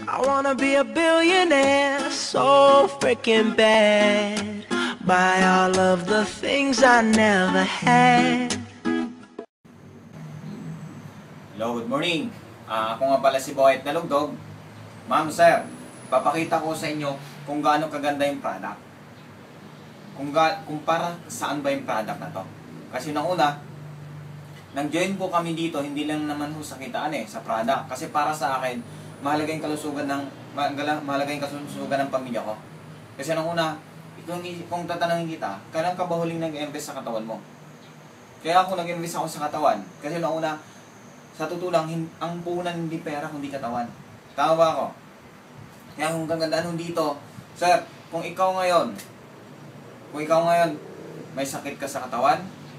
I wanna be a billionaire, so freaking bad. Buy all of the things I never had. Hello, good morning. Ako nga pala si Boyet na Lugdog. Ma'am, sir, papakita ko sa inyo kung gaano kaganda yung product. Kung para saan ba yung product na to. Kasi nauna, nag-join po kami dito, hindi lang naman ho sa kitaan sa product. Kasi para sa akin, mahalaga yung kalusugan ng pamilya ko. Kasi nauna, kung tatanungin kita, kailan ka ba huling nag-invest sa katawan mo? Kaya ako nag-invest ako sa katawan. Kasi nauna, sa totoo lang, ang puhunan hindi pera, kundi katawan. Tama ba ako? Kaya kung gagandaan dito, sir, kung ikaw ngayon may sakit ka sa katawan,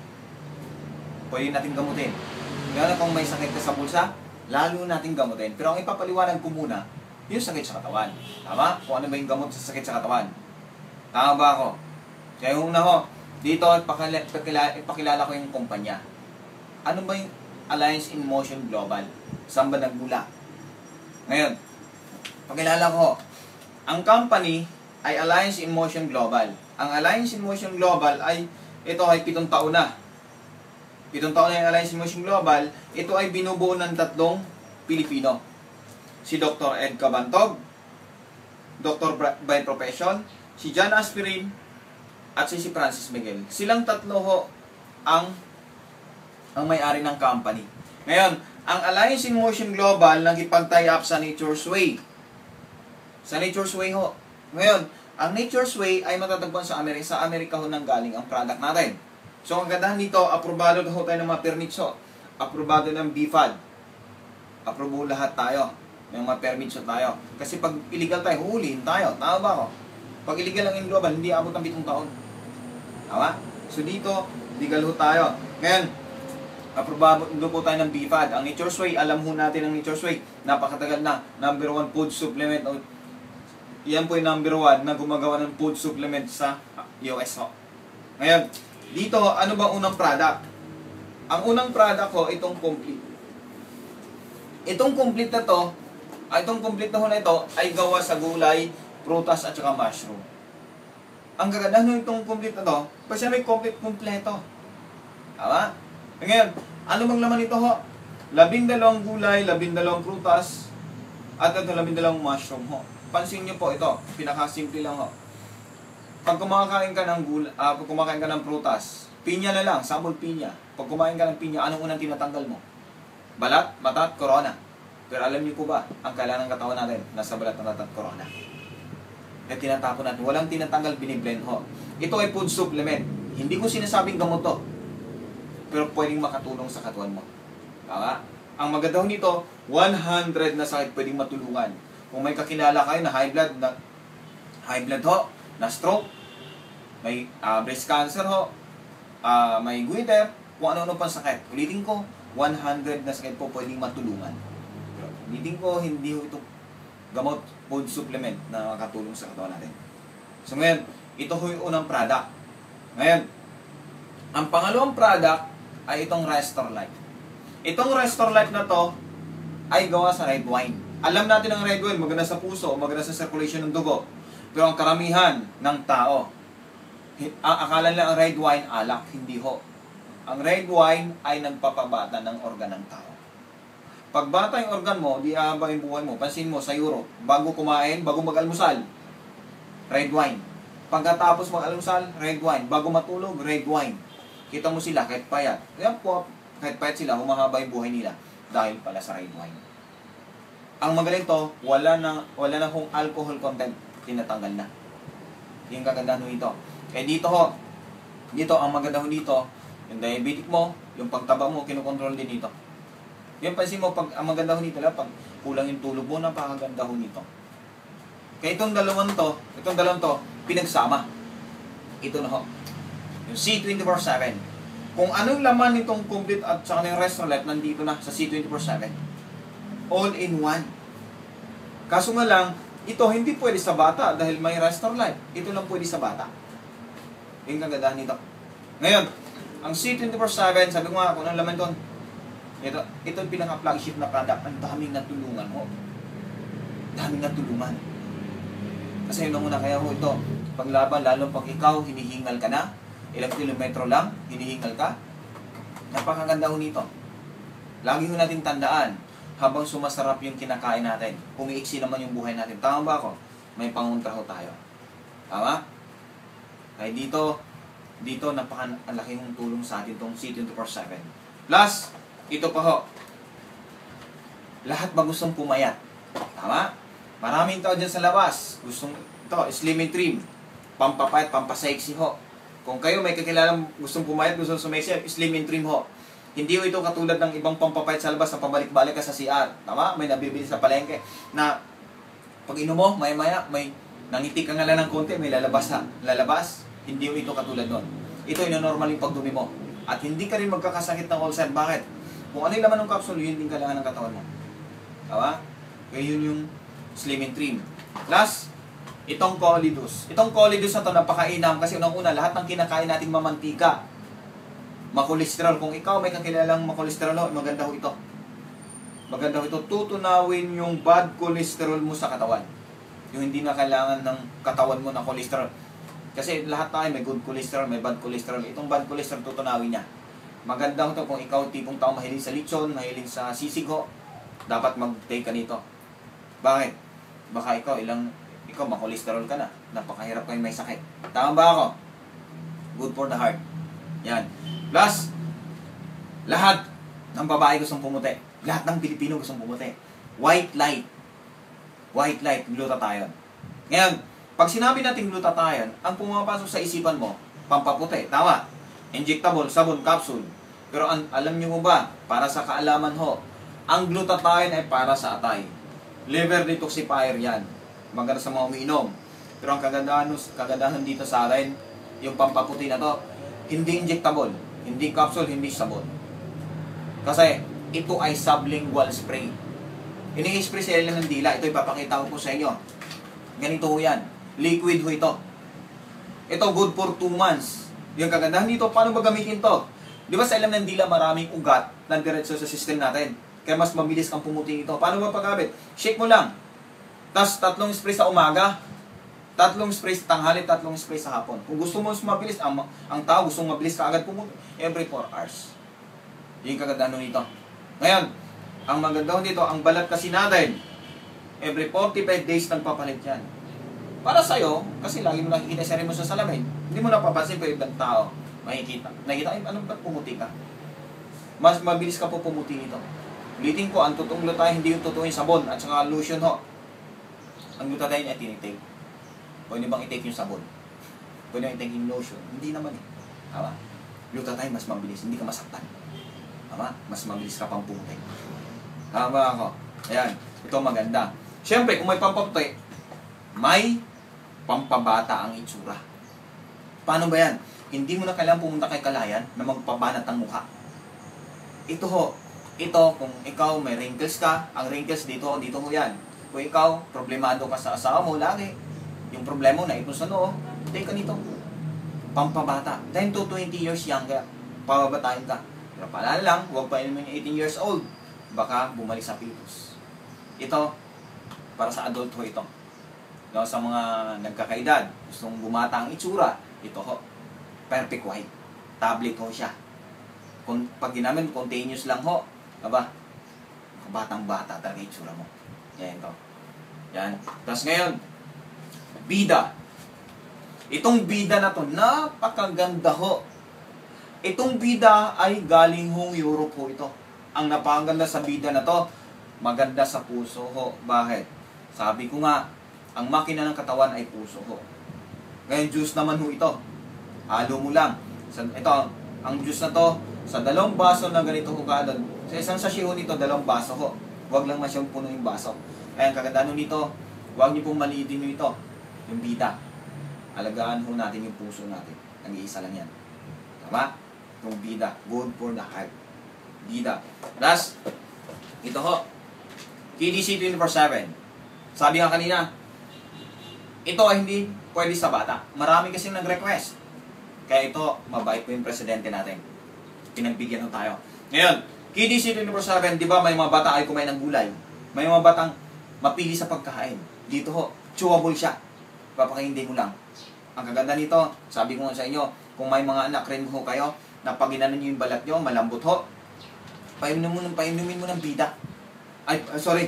pwede natin gamutin. Kaya kung may sakit ka sa bulsa, lalo natin gamutin. Pero ang ipapaliwanag ko muna, yung sakit sa katawan. Tama? Kung ano ba yung gamot sa sakit sa katawan. Tama ba ako? Kaya una ho, dito ipakilala ko yung kumpanya. Ano ba yung Alliance in Motion Global? Saan ba nagmula? Ngayon, pakilala ko, ang company ay Alliance in Motion Global. Ang Alliance in Motion Global ay, ito ay 7 taon na. 7 taon na yung Alliance in Motion Global. Ito ay binubuo ng 3 Pilipino. Si Dr. Ed Cabantog, Dr. by profession, si John Aspirin, at si Francis Miguel. Silang 3 ho ang may-ari ng company. Ngayon, ang Alliance in Motion Global nagipag-tie up sa Nature's Way. Sa Nature's Way ho. Ngayon, ang Nature's Way ay matatagpuan sa Amerika. Sa Amerika ho nang galing ang product natin. So, ang gandahan dito, aprobado ho tayo ng mga permits ho. Aprobado ng BFAD. Aprobo lahat tayo. May mga permits ho tayo. Kasi pag illegal tayo, huhulihin tayo. Tama ba ako? Pag illegal ang in global, hindi abot ng 7 taon. Tama? So, dito, legal ho tayo. Ngayon, aprobado po tayo ng BFAD. Ang Nature's Way, alam ho natin ang Nature's Way. Napakatagal na. Number 1 food supplement. Yan po yung number 1 na gumagawa ng food supplement sa US ho. Ngayon, dito, ano ba unang product? Ang unang product ho, itong complete. Itong complete na to, itong complete na ho na ito, ay gawa sa gulay, prutas, at saka mushroom. Ang kagandahan ng itong complete na to, kasi may complete kumpleto. Tama? Ngayon, ano bang laman ito ho? 12 gulay, 12 prutas, at 12 mushroom ho. Pansin nyo po ito, pinakasimple lang ho. Pag kumakain ka ng prutas, pinya na lang, sabol pinya. Pag kumain ka ng pinya, anong unang tinatanggal mo? Balat, mata, at corona. Pero alam niyo po ba, ang kailangan ng katawan natin, nasa balat, mata, at corona. At tinatapon natin, walang tinatanggal, biniblend ho. Ito ay food supplement. Hindi ko sinasabing gamot to, pero pwedeng makatulong sa katawan mo. Tama? Ang maganda nito, 100 na sakit pwedeng matulungan. Kung may kakilala kayo na high blood ho, na stroke, may breast cancer ho, may goiter, kung ano-ano pang sakit. Ulitin ko, 100 na sakit po pwedeng matulungan. Pero ulitin ko, hindi ho ito gamot, food supplement na makatulong sa katawan natin. So ngayon, ito ho yung unang product. Ngayon, ang pangalawang product ay itong Restore Life. Itong Restore Life na to ay gawa sa red wine. Alam natin ang red wine, maganda sa puso, maganda sa circulation ng dugo. Pero ang karamihan ng tao, akala nila ang red wine alak, hindi ho. Ang red wine ay nagpapabata ng organ ng tao. Pag bata yung organ mo, di ahaba yung buhay mo. Pansin mo sa Europe, bago kumain, bago mag-almusal, red wine. Pagkatapos mag-almusal, red wine. Bago matulog, red wine. Kita mo sila kahit payat. Kaya po, kahit payat sila, humahaba yung buhay nila dahil pala sa red wine. Ang magaling to, wala na kung alcohol content, tinatanggal na. Yung kagandahan nito. Kaya dito ang maganda dito, yung diabetic mo, yung pagtaba mo, kinukontrol din dito. Yung pansin mo, ang maganda nito, pag kulang yung tulog mo, napakaganda nito. Kaya itong dalawang to, pinagsama. Ito na ho. Yung C24/7. Kung anong laman nitong complete at saka yung Restore Life, nandito na sa C24/7. All in one. Kaso nga lang, ito hindi pwede sa bata dahil may Restore Life. Ito lang pwede sa bata. Yung kagandahan nito. Ngayon, ang C24/7, sabi ko nga kung anong laman ito yung pinaka-flagship na product. Ang daming natulungan mo. daming natulungan. Kasi yun ang una, kaya ho ito, paglaban, lalo pag ikaw, hinihingal ka na, ilang kilometro lang, hinihingal ka, napakaganda ho nito. Lagi ho natin tandaan, habang sumasarap yung kinakain natin, umiiksi naman yung buhay natin. Tama ba ako? May pangontra ho tayo. Tama? Kaya dito napakalaking tulong sa atin itong C24/7. Plus, ito pa ho, lahat ba gustong pumayat? Tama? Maraming tao dyan sa labas, gustong ito, slim and trim, pampapayat, pampasexy ho. Kung kayo may kakilalang gustong pumayat, gustong sumexy, slim and trim ho. Hindi ho ito katulad ng ibang pampapayat sa labas na pabalik-balik ka sa CR. Tama? May nabibili sa palengke na pag inom mo, maya-maya, may nangiti ka nga lang ng konti, may lalabas. Hindi ho ito katulad nun. Ito yung normal yung pagdumi mo. At hindi ka rin magkakasakit ng ulcer. Bakit? Kung ano yung laman ng capsule, yun din kailangan ng katawan mo. Tama? Kaya yun yung slim and trim. Plus, itong Colidus. Itong Colidus na to napakainam kasi unang-una, lahat ng kinakain nating mamantika, makolesterol. Kung ikaw may kakilalang makolesterol, maganda ho ito. Maganda ho ito. Tutunawin yung bad cholesterol mo sa katawan. Yung hindi na kailangan ng katawan mo ng cholesterol. Kasi lahat tayo may good cholesterol, may bad cholesterol. Itong bad cholesterol tutunawin niya. Maganda ho ito kung ikaw tipong tao mahilig sa lechon, mahilig sa sisig ho, dapat mag-take ka nito. Bakit? Baka ikaw makolesterol ka na. Napakahirap kayo may sakit. Tama ba ako? Good for the heart. Yan. Plus, lahat ng babae gustong pumuti. Lahat ng Pilipino gustong pumuti. White light. White light, glutathione. Ngayon, pag sinabi natin glutathione, ang pumapasok sa isipan mo, pampaputi. Tama. Injectable, sabon, capsule. Pero alam niyo mo ba, para sa kaalaman ho, ang glutathione ay para sa atay. Liver detoxifier yan. Maganda sa mga umiinom. Pero ang kagandahan dito sa atin, yung pampaputi na to, hindi injectable, hindi capsule, hindi sabon. Kasi ito ay sublingual spray. Ini-spray sa ilalim ng dila. Ito ipapakita ko po sa inyo. Ganito ho yan. Liquid ho ito. Ito good for 2 months. Yung kagandahan dito, paano ba gamitin to? Di ba sa ilalim ng dila maraming ugat na diretso sa system natin? Kaya mas mabilis kang pumuti ito. Paano ba pagkabit? Shake mo lang. Tapos 3 spray sa umaga, 3 spray sa tanghali, 3 spray sa hapon. Kung gusto mo mas mabilis, ang tao gusto mabilis ka agad pumuti, every 4 hours. Yung kagandahan nito. Ngayon, ang maganda dito, ang balat kasi natin, every 45 days nagpapalit yan. Para sa'yo, kasi lagi mo nakikita sa rin mo sa salamin, hindi mo napapansin pa ibang tao, nakikita, anong ba't pumuti ka? Mas mabilis ka po pumuti nito. Ulitin ko, ang totoong glutathione, hindi yung totoong sabon at saka lotion ho. Ang glutathione ay tinitake. Pwede bang i-take yung sabon? Pwede bang i-take yung lotion? Hindi naman eh. Tama? Glutathione mas mabilis, hindi ka masaktan. Tama? Mas mabilis ka pang pumuti. Tama ako. Ayan, ito maganda. Siyempre, kung may pampaputi, may pampabata ang itsura. Paano ba yan? Hindi mo na kailangan pumunta kay Kalayan na magpabanat ang mukha. Ito ho, kung ikaw may wrinkles ka, ang wrinkles dito ho yan. Kung ikaw, problemado ka sa asawa mo lagi, yung problema mo na ito sa noo, take ka nito. Pampabata. 10 to 20 years younger, pababatain ka. Pero paalala lang, huwag pa inumin yung 18 years old. Baka bumalik sa fetus. Ito, para sa adult ho ito. No, sa mga nagkakaedad, gustong bumata ang itsura, ito ho, perfect white. Tablet ho siya. Kung pag ginamit, continuous lang ho. Aba, batang-bata talaga itsura mo. Yan ito. Yan. Tapos ngayon, bida. Itong bida na to, napakaganda ho. Itong bida ay galing hong Europe ho ito. Ang napakaganda sa bida na to, maganda sa puso ho. Bakit? Sabi ko nga, ang makina ng katawan ay puso ho. Ngayon, juice naman ho ito. Halo mo lang. Ito, ang juice na to, sa 2 baso na ganito ho kada. Sa isang sachet ho nito, 2 baso ho. Huwag lang masyong puno yung baso. Kaya ang kagandahan ho nito, huwag niyo pong maliitin nyo ito. Yung bida. Alagaan ho natin yung puso natin. Nag-iisa lang yan. Tama? Yung bida. Good for the heart. Bida. Plus, ito ho. KDC 24/7. Sabi nga kanina, ito ay hindi pwede sa bata. Marami kasi nag-request. Kaya ito, mabait po yung presidente natin. Pinagbigyan ho tayo. Ngayon, KDC 24/7, di ba may mga bata ay kumain ng gulay? May mga batang mapili sa pagkain. Dito ho, chewable siya. Papakainin mo lang. Ang kaganda nito, sabi ko nga sa inyo, kung may mga anak rin ho kayo, na pag inanon nyo yung balat nyo, malambot ho, painumin mo ng bida. Ay, sorry,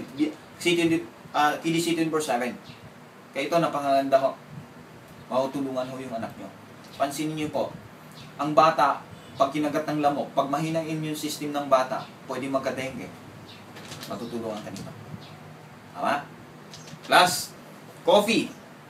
Kiddy C 24/7. Kaya ito, napakaganda ho. Mahutulungan ho yung anak nyo. Pansinin nyo po, ang bata, pag kinagat ng lamok, pag mahina ang immune system ng bata, pwede magka-dengue. Matutulungan ka nito. Tama? Plus, coffee.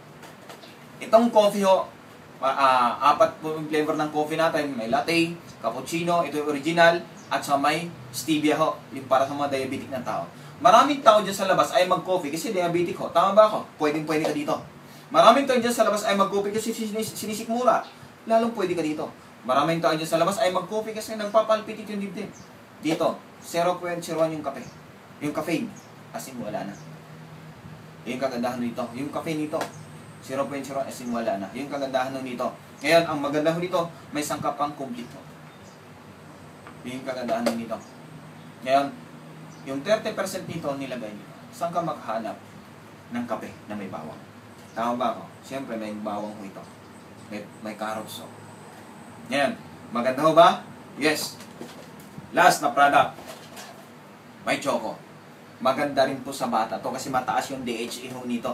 Itong coffee ho, apat po yung flavor ng coffee natin. May latte, cappuccino, ito yung original, at sa may stevia ho, yung para sa mga diabetic na tao. Maraming tao dyan sa labas ay mag-coffee kasi diabetic ho. Tama ba ako? Pwede ka dito. Maraming tao dyan sa labas ay mag-coffee kasi sinisikmura. Lalong pwede ka dito. Maraming tao dyan sa labas ay mag-coffee kasi nagpapalpitit yung dibdib. Dito, 0.01 yung kape. Yung caffeine, as in wala na. Yung kagandahan nito. Yung caffeine nito, 0.01 as in wala na. Yung kagandahan nito. Ngayon, ang maganda nito, may sangkap pang complete ho. Yung kagandahan nito. Ngayon, yung 30% nito nilagay nito. Saan ka maghanap ng kape na may bawang? Tama ba ako? Siyempre, may bawang ho ito. May carrots ho. Ngayon, maganda ho ba? Yes. Last na product. May choco. Maganda rin po sa bata to kasi mataas yung DHA ho nito.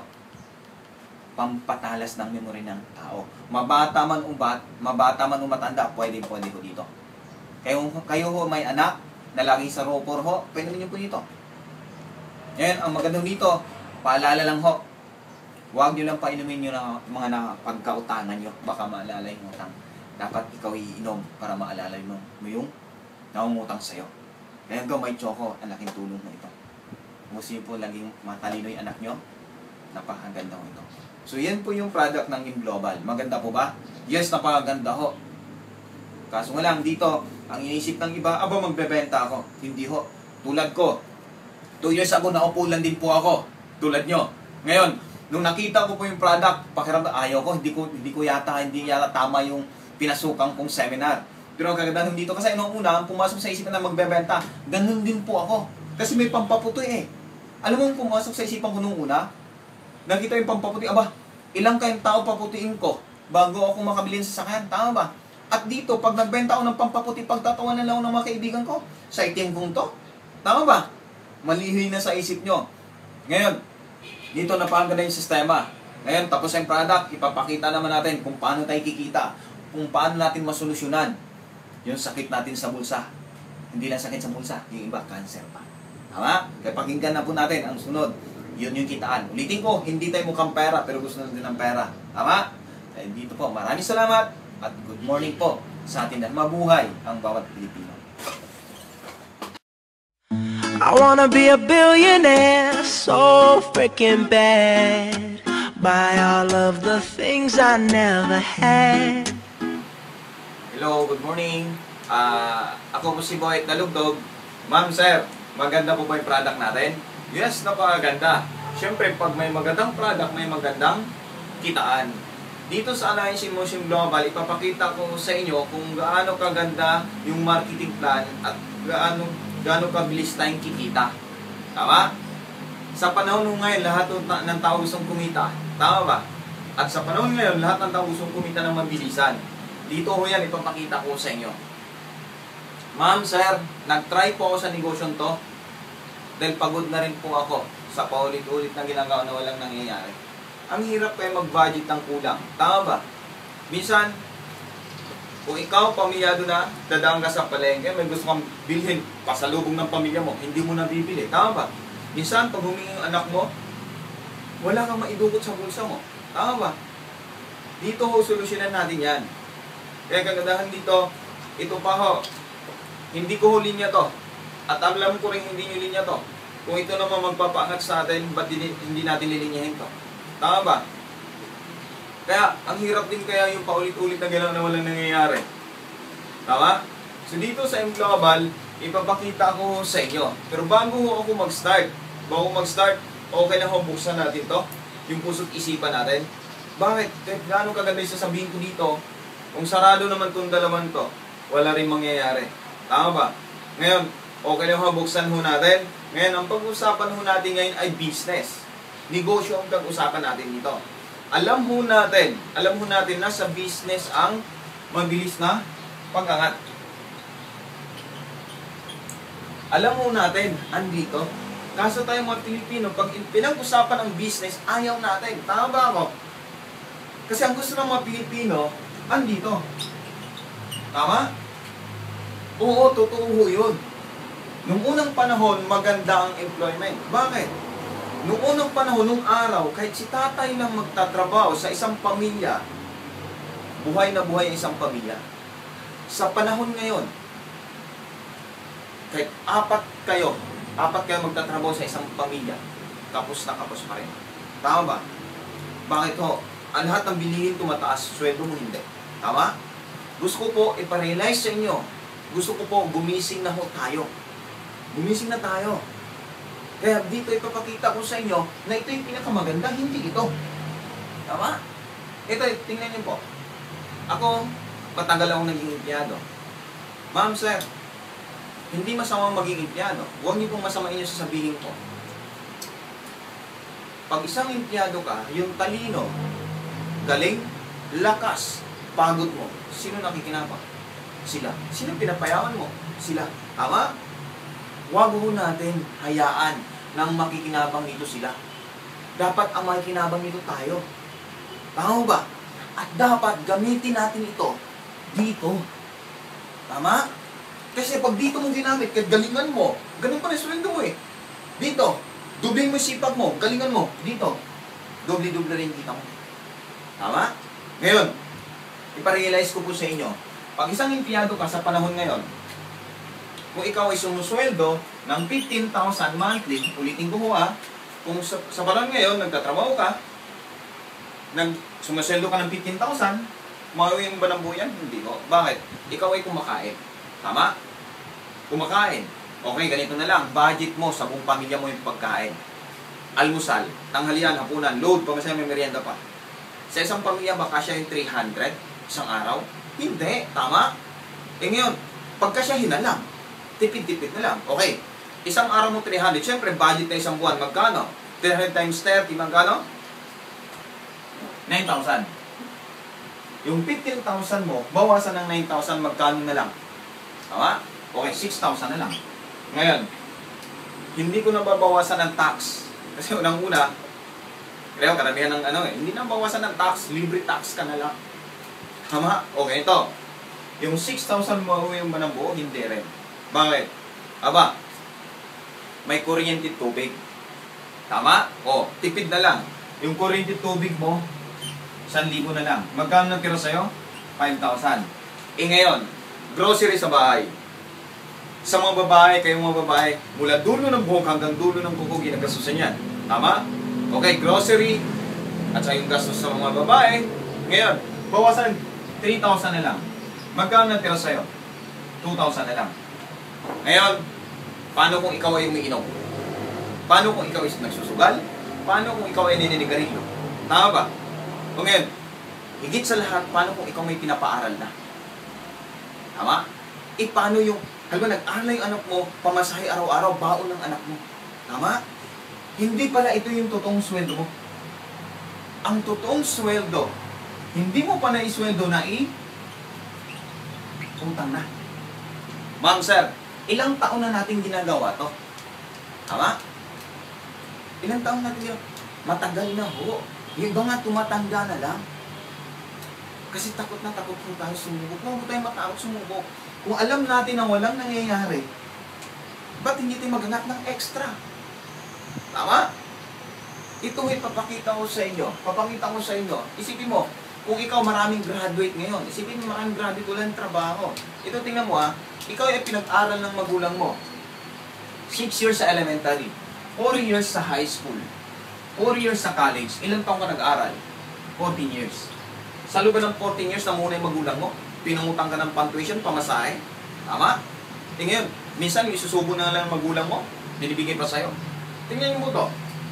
Pampatalas ng memory ng tao. Mabata man o matanda, pwede ho dito. Kayo ho may anak na laging sa ropor ho, pwede niyo po dito. Ngayon, ang maganda dito, paalala lang ho, huwag nyo lang painumin nyo ng mga pagkautangan nyo, baka maalala yung utang. Dapat ikaw iinom para maalala mo yung naungutang sa'yo. Kaya hanggang may choco, ang laking tulong na ito. Kung gusto nyo po laging matalino yung anak nyo, napakaganda ho ito. So, yan po yung product ng InGlobal. Maganda po ba? Yes, napakaganda ho. Kaso nga lang, dito, ang iniisip ng iba, magbebenta ako. Hindi ho. Tulad ko. 2 years ago, naupulan din po ako. Tulad nyo. Ngayon, nung nakita ko po yung product, pakiramdam, ayaw ko, hindi yata tama yung pinasukan kong seminar. Pero ang kagandahan dito, kasi nung una, ang pumasok sa isipan na magbebenta, ganun din po ako. Kasi may pampaputoy eh. Alam mo yung pumasok sa isipan ko nung una, nakita yung pampaputoy, ilang kayong tao paputuin ko bago ako makabili sa sasakyan, tama ba? At dito, pag nagbenta ako ng pampaputi, pagtatawanan lang ako ng mga kaibigan ko, sa itim kong to, tama ba? Malihi na sa isip nyo. Ngayon, dito napakaganda yung sistema. Ngayon, tapos ang product, ipapakita naman natin kung paano tayo kikita, kung paano natin masolusyonan yung sakit natin sa bulsa. Hindi lang sakit sa bulsa, yung iba, cancer pa. Tama? Kaya pakinggan na po natin ang sunod. Yun yung kitaan. Ulitin ko, hindi tayo mukhang pera, pero gusto natin ng pera. Tama? Kaya dito po, maraming salamat at good morning po sa atin na mabuhay ang bawat Pilipino. I wanna be a billionaire, so freaking bad. Buy all of the things I never had. Hello, good morning. Ako po si Boy Talugdog. Ma'am, sir, maganda po ba yung product natin? Yes, napakaganda. Siyempre, pag may magandang product, may magandang kitaan. Dito sa Alliance in Motion Global, ipapakita ko sa inyo kung gaano kaganda yung marketing plan at gaano kabilis tayong kikita. Tama? Sa panahon ngayon, lahat ng tao gustong kumita. Tama ba? At sa panahon ngayon, lahat ng tao gustong kumita ng mabilisan. Dito ho yan, ipapakita ko sa inyo. Ma'am, sir, nag-try po ako sa negosyong to dahil pagod na rin po ako sa paulit-ulit na ginagawa na walang nangyayari. Ang hirap kayo mag-budget ng kulang. Tama ba? Minsan, kung ikaw, pamilyado na, dadaan ka sa palengke, may gusto kang bilhin, pasalubong ng pamilya mo, hindi mo na bibili. Tama ba? Minsan, pag humingi yung anak mo, wala kang maidukot sa bulsa mo. Tama ba? Dito ho, solusyonan natin yan. Kaya kagandahan dito, ito pa ho, hindi ko ho linya to. At alam ko rin hindi nyo linya to. Kung ito naman magpapaangat sa atin, ba't hindi natin lilinyahin to? Tama ba? Kaya, ang hirap din kaya yung paulit-ulit na gano'n na walang nangyayari. Tama? So, dito sa InGlobal, ipapakita ko sa inyo. Pero bago ako mag-start, okay na ho, buksan natin to. Yung puso't isipan natin. Bakit? Kahit gano'ng kaganda yung sasabihin ko dito, kung sarado naman itong dalaman to, wala rin mangyayari. Tama ba? Ngayon, okay na ho, buksan ho natin. Ngayon, ang pag-usapan ho natin ngayon ay business. Negosyo ang pag-usapan natin dito. Alam ho natin na sa business ang mabilis na pag-angat. Alam ho natin, andito. Kaso tayo mga Pilipino, pag pinag-usapan ang business, ayaw natin. Tama ba ako? Kasi ang gusto ng mga Pilipino, andito. Tama? Oo, totoo ho yun. Nung unang panahon, maganda ang employment. Bakit? Nung unang panahon, nung araw, kahit si tatay lang magtatrabaho sa isang pamilya, buhay na buhay ang isang pamilya. Sa panahon ngayon, kahit apat kayo magtatrabaho sa isang pamilya, kapos na kapos pa rin. Tama ba? Bakit ho? Ang lahat ng bilihin tumataas, sweldo mo hindi. Tama? Gusto ko po iparealize sa inyo. Gusto ko po gumising na ho tayo. Gumising na tayo. Kaya dito ipapakita ko sa inyo na ito yung pinakamaganda, hindi ito. Tama? Ito, tingnan niyo po. Ako, matagal akong naging empleyado. Ma'am, sir, hindi masama maging empleyado. Huwag niyo pong masamain yung sasabihin ko. Pag isang empleyado ka, yung talino, galing, lakas, pagod mo, sino nakikinabang? Sila. Sino pinapayaman mo? Sila. Tama? Huwag ho natin hayaan nang makikinabang nito sila. Dapat ang makikinabang nito tayo. Tama ba? At dapat gamitin natin ito dito. Tama? Kasi pag dito mo ginamit, kahit galingan mo, ganun pa rin sweldo mo eh. Dito, dubling mo yung sipag mo, galingan mo. Dito, doble-doble rin kita mo. Tama? Ngayon, iparealize ko po sa inyo, pag isang empleyado ka sa panahon ngayon, kung ikaw ay sumusweldo ng 15,000 monthly, ulitin ko ho kung sa panahon ngayon, nagtatrabaho ka, sumusweldo ka ng 15,000, mauwi mo ba ng buyan? Hindi ho. Bakit? Ikaw ay kumakain. Tama? Kumakain. Okay, ganito na lang. Budget mo sa buong pamilya mo yung pagkain. Almusal, tanghalian, hapunan, load, pamasahe, may merienda pa. Sa isang pamilya, baka siya yung 300 isang araw? Hindi. Tama? Ngayon, pagka siya hinalang, tipid-tipid na lang. Okay. Isang araw mo 300. Siyempre, budget na isang buwan. Magkano? 300 times 30. Magkano? 9,000. Yung 15,000 mo, bawasan ng 9,000. Magkano na lang? Tama? Okay, 6,000 na lang. Ngayon, hindi ko na babawasan ng tax. Kasi unang-una, kaya karamihan ng hindi na bawasan ng tax. Libre tax ka na lang. Tama? Okay, ito. Yung 6,000 mo yung ba ng buo? Hindi rin. Bakit? Aba, may kuryente tubig. Tama? O, tipid na lang. Yung kuryente tubig mo, 1,000 na lang. Magkano nang tira sa'yo? 5,000. Ngayon, grocery sa bahay. Sa mga babae, kayong mga babae, mula dulo ng buhok hanggang dulo ng kuko, ginagastusan yan. Tama? Okay, grocery, at sa yung gastos sa mga babae. Ngayon, bawasan 3,000 na lang. Magkano nang tira sa'yo? 2,000 na lang. Ngayon, paano kung ikaw ay umiinom? Paano kung ikaw ay nagsusugal? Paano kung ikaw ay nininigarilyo? Tama ba? O ngayon, higit sa lahat, paano kung ikaw may pinapaaral na? Tama? Paano yung, halimbawa nag-aral na yung anak mo, pamasahe araw-araw, baon ng anak mo. Tama? Hindi pala ito yung totoong sweldo mo. Ang totoong sweldo, hindi mo pa na-isweldo na utang na. Ma'am, sir, ilang taon na natin ginagawa to? Tama? Ilang taon natin ginagawa? Matagal na ho. Yung iba nga tumatanda na lang. Kasi takot na takot po tayo sumubok. Huwag tayo matakot sumubok. Kung alam natin na walang nangyayari, ba't hindi tayo maghanap ng extra? Tama? Ito ipapakita ko sa inyo. Papakita ko sa inyo. Isipin mo, kung ikaw maraming graduate ngayon, isipin mo maraming graduate, walang trabaho. Ito tingnan mo ikaw ay pinag-aral ng magulang mo. 6 years sa elementary, 4 years sa high school, 4 years sa college. Ilang taong ka nag-aral? 14 years. Sa loob ng 14 years na muna yung magulang mo, pinangutang ka ng pang-tuition, pamasahe. Tama? Ngayon, minsan yung isusubo na lang ng magulang mo, binibigay pa sa'yo. Tingnan mo to.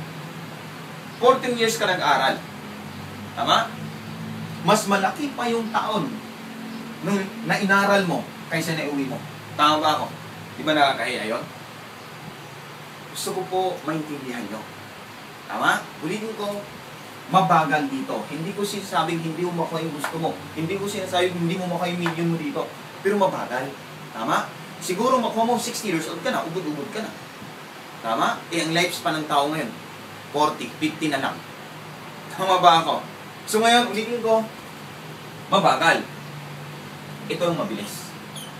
14 years ka nag-aral. Tama? Mas malaki pa yung taon na inaral mo kaysa na uwi mo. Tama ba ako? Di ba nakakahiya yun? Gusto ko po maintindihan nyo. Tama? Ulitin ko, mabagal dito. Hindi ko sinasabing hindi mo makuha yung gusto mo. Hindi ko sinasabing hindi mo makuha yung million mo dito. Pero mabagal. Tama? Siguro makuha mo 60 years old ka na, ubod-ubod ka na. Tama? Eh, ang lifespan ng tao ngayon, 40, 50 na lang. Tama ba ako? So ngayon, ulitin ko, mabagal. Ito ang mabilis.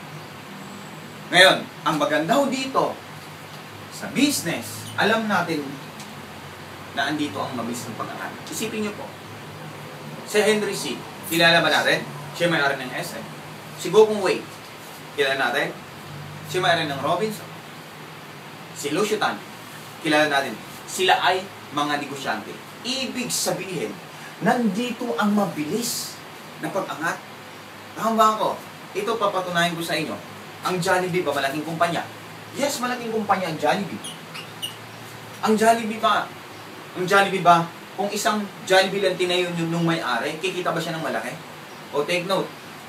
Ngayon, ang maganda ho dito, sa business, alam natin na andito ang mabilis ng pag-angat. Isipin niyo po, si Henry C., kilala ba natin? Siya may-ari ng SM. Si Gokong Wei, kilala natin? Siya may-ari ng Robinson. Si Lucio Tan, kilala natin. Sila ay mga negosyante. Ibig sabihin, nandito ang mabilis na pag-angat. Tama ba ako? Ito papatunayan ko sa inyo. Ang Jollibee ba malaking kumpanya? Yes, malaking kumpanya ang Jollibee. Ang Jollibee ba, kung isang Jollibee lang tinayo nung may-ari, kikita ba siya ng malaki? O take note,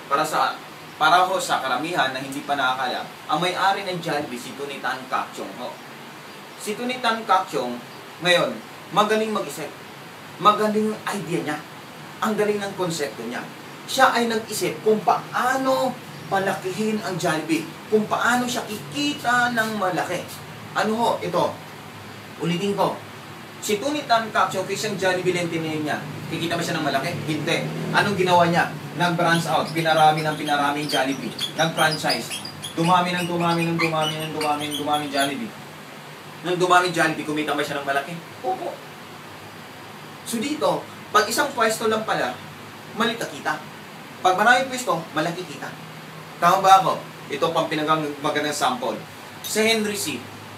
para ho sa karamihan na hindi pa nakakala, ang may-ari ng Jollibee, si Tony Tan Kacchong ho. Si Tony Tan Kacchong, ngayon, magaling mag-isip. Magaling ang idea niya. Ang galing ng konsepto niya. Siya ay nag-isip kung paano palakihin ang Jollibee. Kung paano siya kikita ng malaki. Ano ho? Ito. Ulitin ko. Si Tony Tan Kacchong, isang Jollibee lang tinayo niya. Kikita ba siya ng malaki? Hindi. Anong ginawa niya? Nag-branch out. Pinarami ng pinarami yung Jollibee. Nag-franchise. Dumami Jollibee. Nang dumami Jollibee, kumita ba siya ng malaki? Opo. So dito, pag isang pwesto lang pala, maliit na kita. Pag maraming pwesto, malaki kita. Tama ba ako? Ito pang magandang sample. Si Henry C.,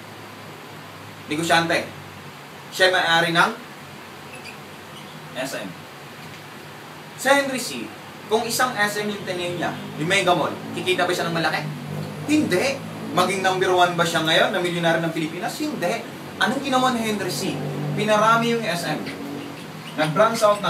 negosyante. Siya may-ari ng SM. Si Henry C., kung isang SM yung tinayo niya, yung Mega Mall, kikita ba siya ng malaki? Hindi. Maging number 1 ba siya ngayon na milyonaryo ng Pilipinas? Hindi. Anong ginawa ni Henry C.? Pinarami yung SM. Nag-branch out.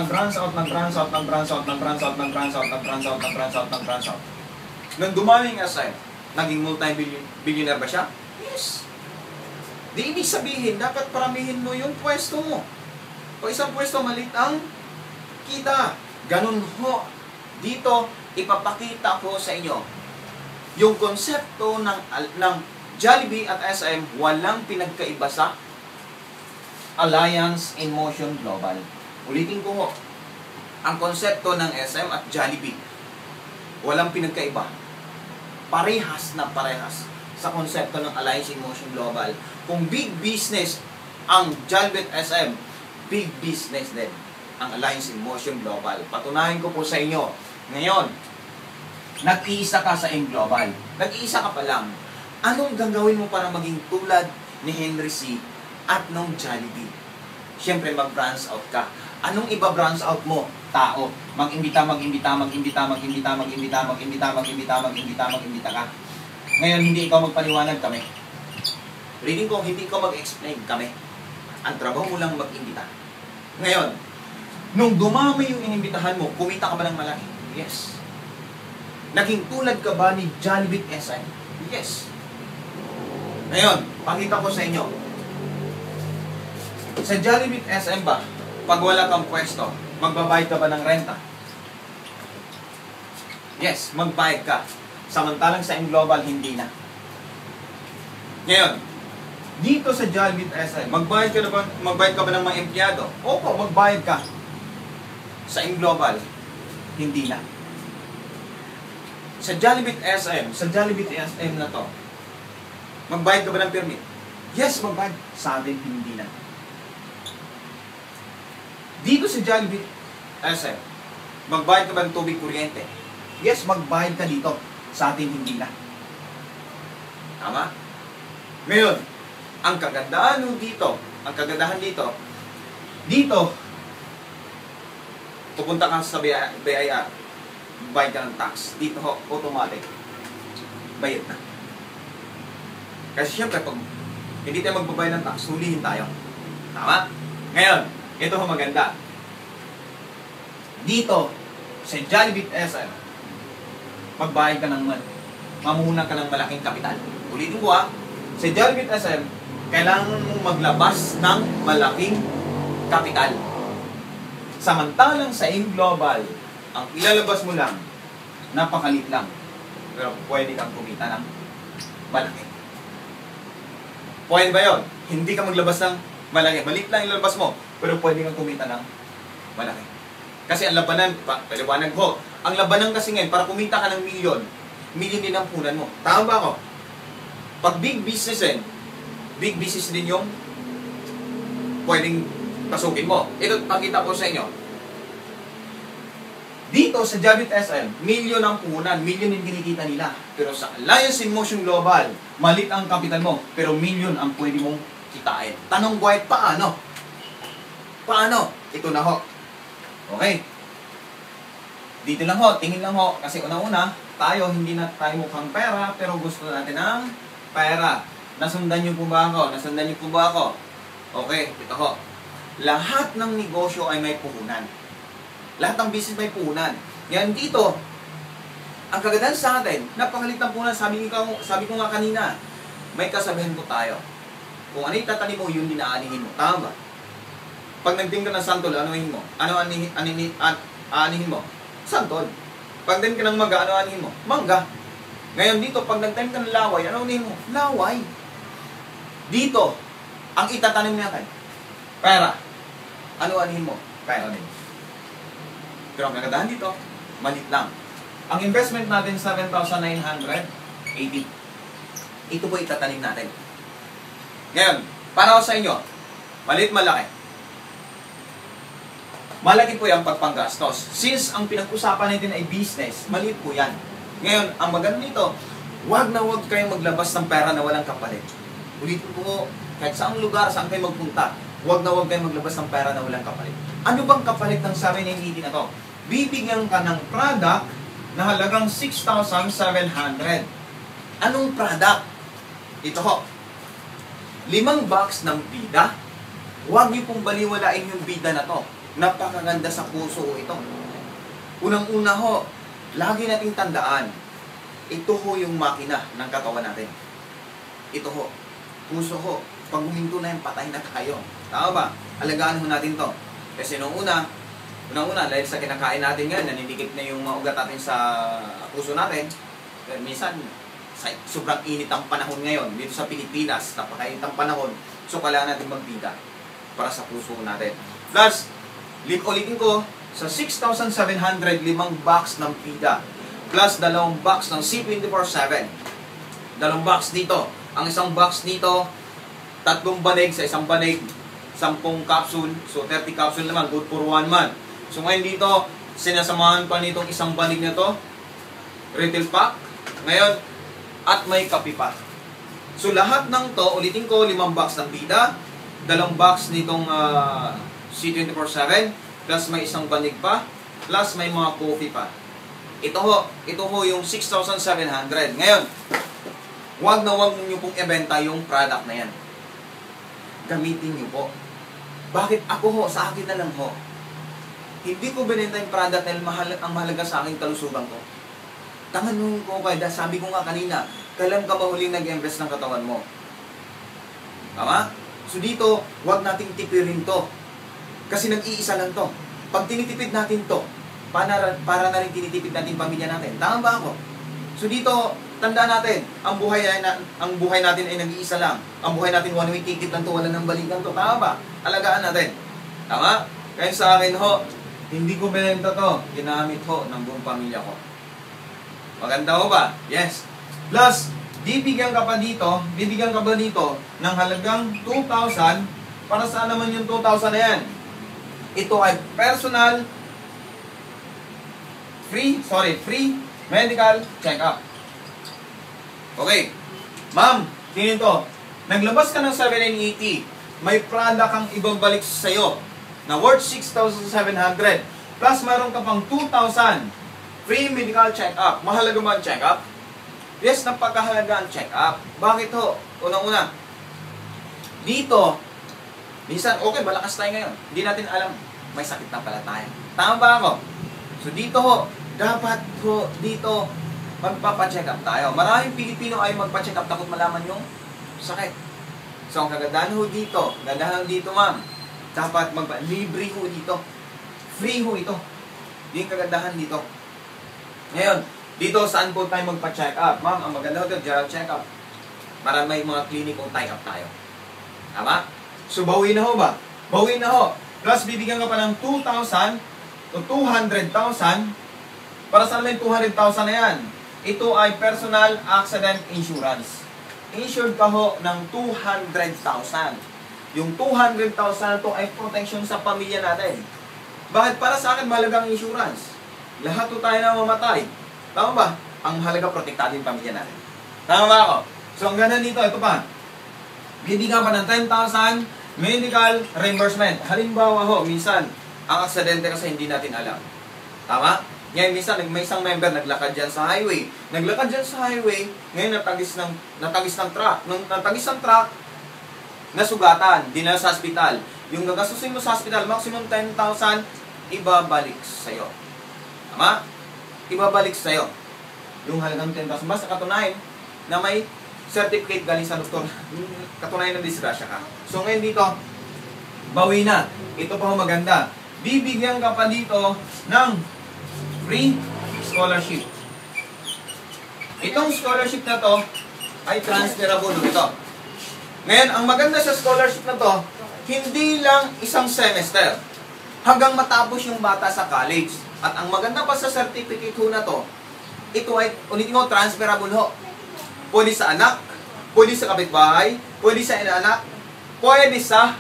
Nang dumami yung SM, naging multi-billionaire ba siya? Yes. Di ibig sabihin, dapat paramihin mo yung pwesto mo. Pag isang pwesto, maliit ang kita. Ganun ho. Dito, ipapakita ko sa inyo yung konsepto ng Jollibee at SM, walang pinagkaiba sa Alliance in Motion Global. Ulitin ko ho, ang konsepto ng SM at Jollibee, walang pinagkaiba. Parehas na parehas sa konsepto ng Alliance in Motion Global. Kung big business ang Jollibee at SM, big business din ang Alliance in Motion Global. Patunayan ko po sa inyo. Ngayon, nag-iisa ka sa M Global. Nag-iisa ka pa lang. Anong gagawin mo para maging tulad ni Henry C. at nung Jollibee? Siyempre, mag-branch out ka. Anong iba-branch out mo? Tao. Mag-imbita ka. Ngayon, hindi ikaw magpaliwanag, kami. Reading ko, hindi ikaw mag-explain, kami. Ang trabaho mo lang mag-imbita. Ngayon, nung dumami yung inimbitahan mo, kumita ka ba ng malaki? Yes. Naging tulad ka ba ni Jollibee SM? Yes. Ngayon, pakita ko sa inyo. Sa Jollibee SM ba, pag wala kang pwesto, magbabayad ka ba ng renta? Yes, magbayad ka. Samantalang sa M-Global, hindi na. Ngayon, dito sa Jollibee SM, magbayad ka ba ng mga empleyado? Opo, magbayad ka. Sa M-Global, hindi na. Sa Jollibee SM na to, magbayad ka ba ng permit? Yes, magbayad. Sa atin, hindi na. Dito sa Jollibee SM, magbayad ka ba ng tubig kuryente? Yes, magbayad ka dito. Sa atin, hindi na. Tama? Ngayon, ang kagandahan dito, pupunta ka sa BIR, bayad ka ng tax. Dito ho, automatic. Bayad na. Kasi syempre, pag hindi tayo magbabayad ng tax, hulihin tayo. Tama? Ngayon, ito ho maganda. Dito, sa Jollibee SM, magbayad ka ng mamuhunan ka ng malaking kapital. Ulitin ko ha, sa Jollibee SM, kailangan mong maglabas ng malaking kapital. Samantalang sa Global, ang ilalabas mo lang, napakalit lang. Pero pwede kang kumita ng malaki. Pwede ba yun? Hindi ka maglabas ng malaki. Maliit lang ilalabas mo, pero pwede kang kumita ng malaki. Kasi ang labanan, paliwanag ko, ang labanan kasi ngayon, para kumita ka ng milyon din ang punan mo. Tama ba ako? Pag big business din yung pwedeng pasukin mo. Ito, pakita ko sa inyo. Dito sa Javit SM, milyon ang puhunan, milyon yung kinikita nila. Pero sa Alliance in Motion Global, malit ang kapital mo, pero milyon ang pwede mong kitain. Tanong White, paano? Paano? Ito na ho. Okay. Dito lang ho, tingin lang ho. Kasi una-una, tayo, hindi na tayo mukhang pera, pero gusto natin ng pera. Nasundan niyo po ba ako? Nasundan niyo po ba ako? Okay, ito ho. Lahat ng negosyo ay may puhunan. Lahat ng business may puhunan. Yan dito, ang kagandahan sa atin, napakalit ng puhunan. Sabi ko nga kanina, may kasabihan po tayo. Kung ano itatanim mo, yun din aanihin mo. Tama ba? Pag nagting ka ng santol, anuhin mo? Ano aanihin mo? Santol. Pag nagting ka ng mangga, ano aanihin mo? Mangga. Ngayon dito, pag nagtanim ka ng laway, ano aanihin mo? Laway. Dito, ang itatanim natin, pera. Ano aanihin mo? Pera din. Pero ang kagandahan dito, malit lang. Ang investment natin, 7,980. Ito po itatanim natin. Ngayon, para sa inyo, malit malaki. Malaki po yung pagpanggastos. Since ang pinag-usapan natin ay business, maliit po yan. Ngayon, ang maganda nito, wag na wag kayong maglabas ng pera na walang kapalit. Ulitin po, kahit saang lugar, saan kayo magpunta, wag na wag kayong maglabas ng pera na walang kapalit. Ano bang kapalit ng 780 na to? Bibigyan ka ng product na halagang 6,700. Anong product? Ito ho. 5 box ng bida. Huwag niyo pong baliwalain yung bida na to. Napakaganda sa puso ito. Unang-una ho, lagi nating tandaan, ito ho yung makina ng katawan natin. Ito ho. Puso ho. Pag huminto na yung patay na tayo. Tama ba? Alagaan ho natin to. Kasi unang-una, dahil sa kinakain natin ngayon, nanidikit na yung mga ugat natin sa puso natin. Minsan, sobrang init ang panahon ngayon. Dito sa Pilipinas, napakainit ang panahon. So, kailangan natin magbida para sa puso natin. Plus, ulitin ko, sa 6,700, 5 box ng pida. Plus, 2 box ng C24/7. 2 box dito. Ang isang box dito, 3 banig sa isang banig. 10 capsule. So, 30 capsule naman. Good for 1 month. So, ngayon dito, sinasamahan pa nitong isang banig na to. Retail pack. Ngayon, at may kape pa. So, lahat ng to, ulitin ko, 5 box ng bida. 2 box nitong C24/7. Plus, may isang banig pa. Plus, may mga coffee pa. Ito ho yung 6,700. Ngayon, wag na wag niyo pong ibenta yung product na yan. Gamitin niyo po. Bakit ako ho? Sa akin na lang ho. Hindi ko binenta yung product dahil ang mahalaga sa akin kalusugan ko. Tanganin ko kayo, sabi ko nga kanina, kailan ka ba huling nag-invest ng katawan mo? Tama? So dito, wag nating tipirin to. Kasi nag-iisa lang to. Pag tinitipid natin to, para na rin tinitipid natin pamilya natin. Tama ba ako? So dito, tandaan natin, ang buhay natin ay nag-iisa lang. Ang buhay natin one-way ticket lang to, wala nang balikan to. Tama ba? Alagaan natin. Tama? Kaya sa akin ho, hindi ko binenta to. Ginamit ho ng buong pamilya ko. Maganda ho ba? Yes. Plus, bibigyan ka ba dito ng halagang 2,000. Para saan naman yung 2,000 na yan? Ito ay personal free medical check-up. Okay. Ma'am, tingin to. Naglabas ka ng 780. May product kang ibabalik sa'yo na worth 6,700. Plus, mayroon ka pang 2,000. Free medical check-up. Mahalaga ba ang check-up? Yes, napakahalaga ang check-up. Bakit ho? Unang-una, dito, minsan, okay, malakas tayo ngayon. Hindi natin alam, may sakit na pala tayo. Tama ba ako? So dito ho, dapat ho, dito, magpapacheck up tayo. Maraming Pilipino ay magpa-check up, takot malaman yung sakit. So, ang kagandahan ho dito, ma'am, dapat libre ho dito. Free ho ito. Yung kagandahan dito. Ngayon, dito saan po tayo magpa-check up? Ma'am, ang maganda ho dito, general check up. Maraming mga clinic kung tie up tayo. Tama? So, bawi na ho ba? Bawi na ho. Plus, bibigyan ka pa ng 2,000 o 200,000. Para saan lang 200,000 na yan? Ito ay personal accident insurance. Insured ka ho ng 200,000. Yung 200,000 to ay protection sa pamilya natin. Bakit? Para sa akin, mahalagang insurance. Lahat to tayo na mamatay. Tama ba? Ang mahalaga, protektado yung pamilya natin. Tama ba ako? So, ang ganda dito, ito pa. Bibigyan pa ng 10,000 medical reimbursement. Halimbawa ho, minsan, ang aksidente kasi hindi natin alam. Tama? Ngayon, minsan, may isang member naglakad dyan sa highway. Naglakad dyan sa highway, ngayon natagis ng truck. Nung natagis ng truck, nasugatan, dinala sa hospital. Yung gagastusin mo sa hospital, maximum 10,000, ibabalik sa'yo. Tama? Ibabalik sa'yo. Yung halagang 10,000. Basta katunayan na may certificate galing sa doktor. Katunayan na disgrasya ka. So ngayon dito, bawi na. Ito pa ho maganda. Bibigyan ka pa dito ng free scholarship. Itong scholarship na to ay transferable ito. Ngayon, ang maganda sa scholarship na to, hindi lang isang semester. Hanggang matapos yung bata sa college. At ang maganda pa sa certificate ho na to, ito ay, ulitin ko, transferable ho. Pwede sa anak, pwede sa kapitbahay, pwede sa inaanak, pwede sa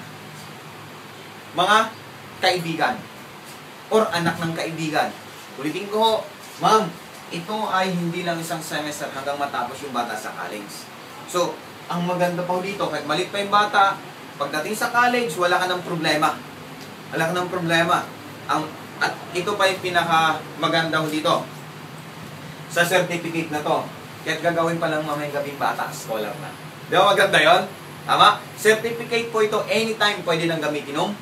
mga kaibigan or anak ng kaibigan. Ulitin ko ho, ma'am, ito ay hindi lang isang semester hanggang matapos yung bata sa college. So, ang maganda pa dito, kahit malit pa yung bata, pagdating sa college, wala ka ng problema. Wala ka ng problema. At ito pa yung pinaka maganda ho dito. Sa certificate na to, kahit gagawin pa lang mamayang gabing bata, scholar na. Di ba maganda yun? Tama? Certificate po ito, anytime pwede nang gamitin ng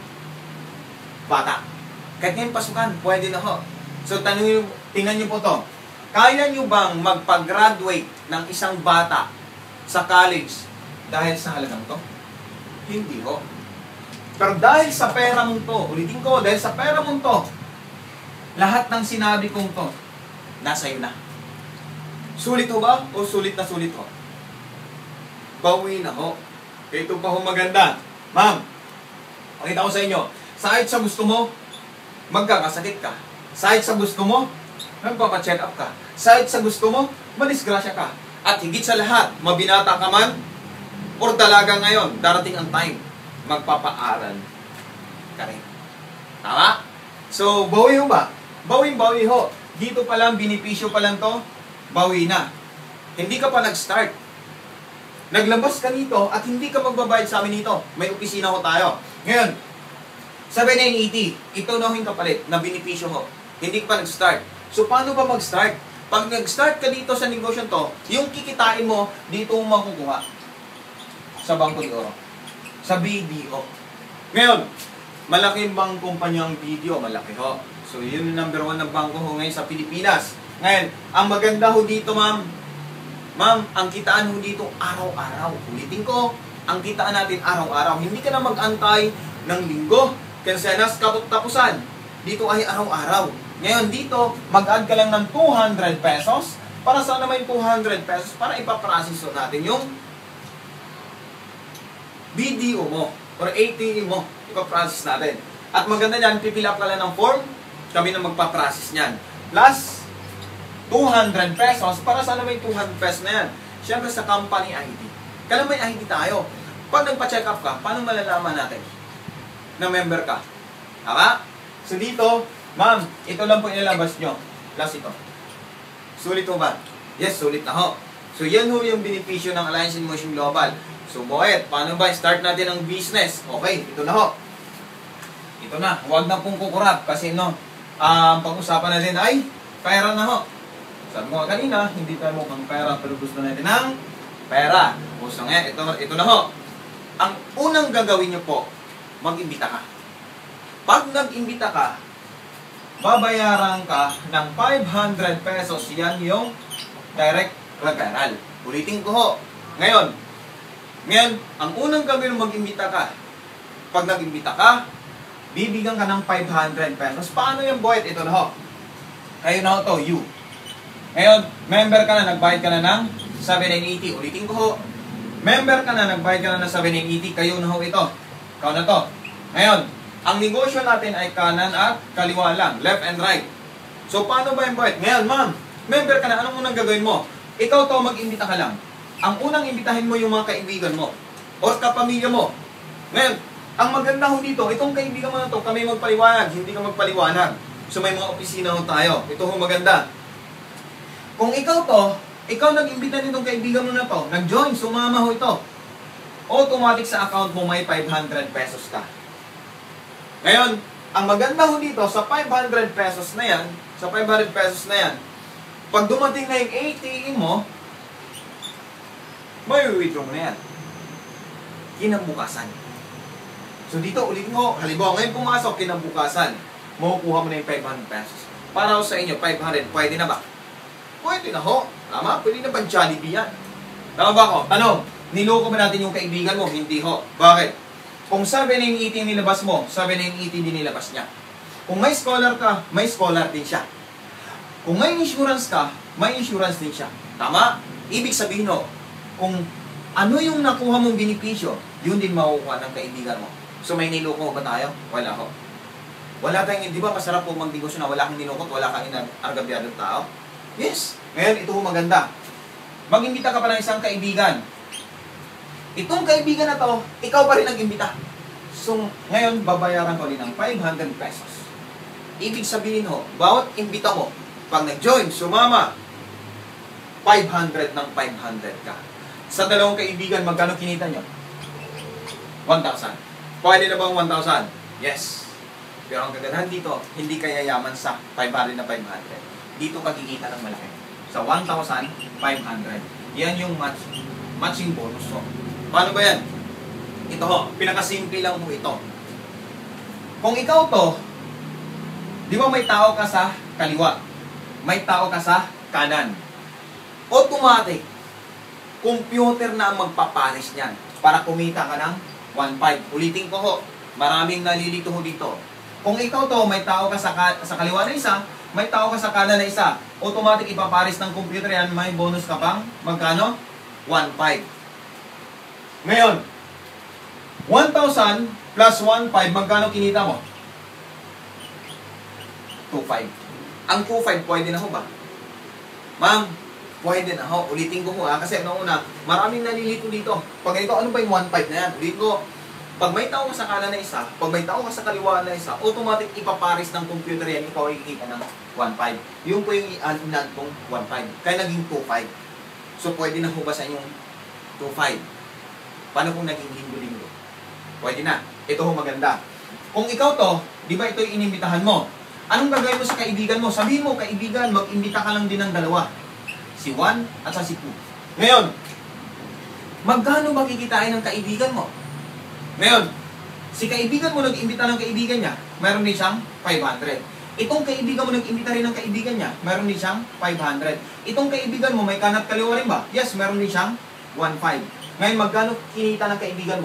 bata. Kahit ngayon pasukan, pwede na ho. So, tingnan nyo po to. Kaya nyo bang magpag-graduate ng isang bata sa college dahil sa halagang to? Hindi ho. Pero dahil sa pera mong to, ulitin ko, dahil sa pera mong to, lahat ng sinabi kong to, nasa iyo na. Sulit ho ba? O sulit na sulit ho? Bawi na ho. Ito pa ho maganda. Ma'am, pakita ko sa inyo, kahit sa gusto mo, magkakasakit ka. Kahit sa gusto mo, nagpapacheck up ka. Kahit sa gusto mo, madisgrasya ka. At higit sa lahat, mabinata ka man, or dalaga ngayon, darating ang time, magpapaaral ka rin. Tama? So, bawi ho ba? Bawi ho. Dito pa lang, binipisyo pa lang to, bawi na. Hindi ka pa nag-start. Naglabas ka nito at hindi ka magbabayad sa amin nito. May opisina ho tayo. Ngayon, 7,980, ito na ho yung kapalit na binipisyo ho. Hindi ka pa nag-start. So, paano ba mag-start? Pag nag-start ka dito sa negosyo to, yung kikitain mo, dito mo makukuha. Sa Bangko de Oro. Sa BDO. Ngayon, malaking bang kumpanyang BDO? Malaki ho. So, yun yung number 1 na bangko ho ngayon sa Pilipinas. Ngayon, ang maganda ho dito, ma'am. Ma'am, ang kitaan ho dito, araw-araw. Ulitin ko, ang kitaan natin araw-araw. Hindi ka na mag-antay ng linggo. Kasi nas tapusan. Dito ay araw-araw. Ngayon dito, mag-add ka lang ng 200 pesos. Para saan naman yung 200 pesos? Para ipaprocess natin yung BDO mo or ATE mo. Ipaprocess natin. At maganda yan, pipil up ka lang ng form. Kami na magpaprocess niyan. Plus, 200 pesos. Para saan naman yung 200 pesos na yan? Siyempre sa company ID. Kailan may ID tayo? Pag nagpa-check up ka, paano malalaman natin na member ka? Tama? So dito, ma'am, ito lang po ilalabas nyo. Plus ito. Sulit ho ba? Yes, sulit na ho. So yan ho yung benepisyo ng Alliance in Motion Global. So Boet, paano ba start natin ang business? Okay, ito na ho. Ito na. Huwag na pong kukurap kasi no, pag-usapan natin ay pera na ho. Sabi mo kanina, hindi tayo mukhang pera pero gusto natin ng pera. So ngayon, ito na ho. Ang unang gagawin nyo po, mag-imbita ka. Pag nag-imbita ka, babayaran ka ng 500 pesos. Yan yung direct referral. Ulitin ko ho. Ngayon, Ngayon, ang unang gawin mag-imbita ka. Pag nag-imbita ka, bibigyan ka ng 500 pesos. Paano yung boyet? Ito na ho. Kayo na ho to, you. Ngayon, member ka na, nagbayad ka na ng 780. Ulitin ko ho. Member ka na, nagbayad ka na ng 780. Kayo na ho ito. Ikaw na to. Ngayon, ang negosyo natin ay kanan at kaliwa lang. Left and right. So, paano ba yung boyet? Ngayon, ma'am, member ka na. Anong unang gagawin mo? Ikaw to, mag-imbita ka lang. Ang unang imbitahin mo yung mga kaibigan mo o kapamilya mo. Ngayon, ang maganda ho dito, itong kaibigan mo na to, kami magpaliwanag, hindi ka magpaliwanag. So may mga opisina ho tayo. Ito ho maganda. Kung ikaw to, ikaw nag-imbita nitong kaibigan mo na to, nag-join, sumama ho ito. Automatic sa account mo may 500 pesos ka. Ngayon, ang maganda ho dito, sa 500 pesos na yan, pag dumating na yung ATM mo, may withdraw mo na yan. Kinabukasan. So dito, ulit mo, halimbawa, ngayon pumasok, kinabukasan, makukuha mo na yung 500 pesos. Para ho sa inyo, 500, pwede na ba? Pwede na ho. Tama? Pwede na ba Jollibee yan? Tama ba ako? Tanong, niloko ba natin yung kaibigan mo? Hindi ho. Bakit? Kung 780 nilabas mo, 780 din nilabas niya. Kung may scholar ka, may scholar din siya. Kung may insurance ka, may insurance din siya. Tama? Ibig sabihin ho, kung ano yung nakuha mong benepisyo, yun din makukuha ng kaibigan mo. So may niloko ba tayo? Wala ho. Wala tayong, di ba masarap po magdegosyo na wala kang nilokot, wala kang inargabyadong tao? Yes. Ngayon, ito ho maganda. Mag-imbita ka pa ng isang kaibigan. Itong kaibigan na to, ikaw pa rin nag-imbita. So, ngayon, babayaran ko rin ng 500 pesos. Ibig sabihin ho, bawat imbita mo, pag nag-join, sumama, 500 ng 500 ka. Sa dalawang kaibigan, magkano kinita nyo? 1,000. Pwede na bang 1,000? Yes. Pero ang kagandahan dito, hindi ka yayaman sa 500 na 500. Dito ka kikita ng malaki. Sa 1,500. Yan yung matching bonus. So, paano ba yan? Ito ho, pinakasimple lang mo ito. Kung ikaw to, di ba may tao ka sa kaliwa? May tao ka sa kanan. Automatic, computer na ang magpapanis niyan para kumita ka ng 1,500. Ulitin ko ho, maraming nalilito ho dito. Kung ikaw to, may tao ka sa kaliwa na isa, may tao ka sa kanan na isa, automatic ipaparis ng computer yan, may bonus ka pang, magkano? 1,500. Ngayon, 1,000 plus 1,500, magkano kinita mo? 2,500. Ang 2,500, pwede na ho ba? Ma'am, pwede na ho. Ulitin ko ho kasi una, maraming nalilito dito. Pag ito, ano ba yung 1,500 na yan? Ulitin ko, pag may tao ka sa kanan na isa, pag may tao ka sa kaliwa na isa, automatic ipaparis ng computer yan, ikaw ay kikita ng 1,500. Yung po yung i-add kong 1,500. Kaya naging 2,500. So, pwede na ho ba sa inyong 2,500? Paano kung naging linggo-linggo? Pwede na. Ito ho maganda. Kung ikaw to, di ba ito yung inimbitahan mo? Anong gagawin mo sa kaibigan mo? Sabihin mo, kaibigan, mag-imbita ka lang din ng dalawa. Si Juan at sa si Poo. Ngayon, magkano makikitain ng kaibigan mo? Ngayon, si kaibigan mo nag-imbita ng kaibigan niya, mayroon din siyang 500. Itong kaibigan mo nag-imbita rin ng kaibigan niya, mayroon din siyang 500. Itong kaibigan mo, may kanat kaliwa rin ba? Yes, mayroon din siyang 1,500. Ngayon, magkano kinita ng kaibigan mo?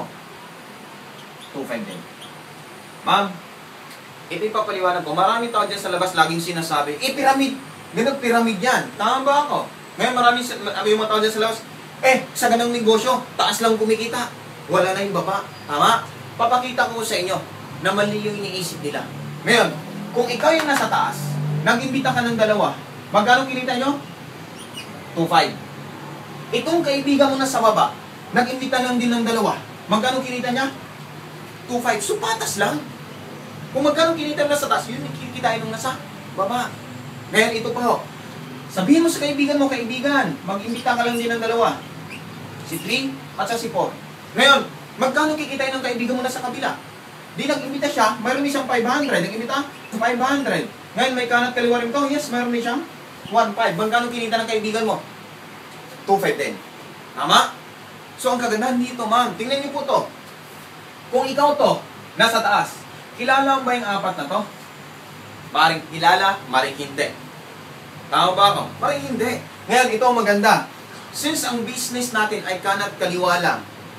2,500 din. Ma'am, ito ipapaliwanag ko. Maraming tao dyan sa labas laging sinasabi, pyramid. Ganun, pyramid yan. Tama ba ako? Ngayon, maraming yung mga tao dyan sa labas, sa ganang negosyo, taas lang kumikita. Wala na yung baba. Tama? Papakita ko sa inyo na mali yung iniisip nila. Ngayon, kung ikaw yung nasa taas, nag-imbita ka ng dalawa, magkano kinita nyo? 2,500. Itong kaibigan mo na sa baba, nag-imbita lang din ng dalawa, magkano kinita niya? 2,500. So, patas lang. Kung magkano kinita na sa taas, yun yung kikitain nung nasa baba. Ngayon, ito pa ho. Sabihin mo sa kaibigan mo, kaibigan, mag-imbita ka lang din ng dalawa. Si 3 at si 4. Ngayon, magkano kikitain ng kaibigan mo na sa kabila? Di nag-imbita siya, mayroon din siyang 500. Nag-imbita, 500. Ngayon, may kanat kaliwa rin to. Yes, mayroon din siyang 1,500. Magkano kinita ng kaibigan mo? 2,500 din. Tama? So, ang kagandahan dito, ma'am, tingnan niyo po to. Kung ikaw to, nasa taas, kilala mo ba yung apat na to? Maring kilala, maring hindi. Tama ba ako? Maring hindi. Ngayon, ito ang maganda. Since ang business natin ay kanat kaliwa lang,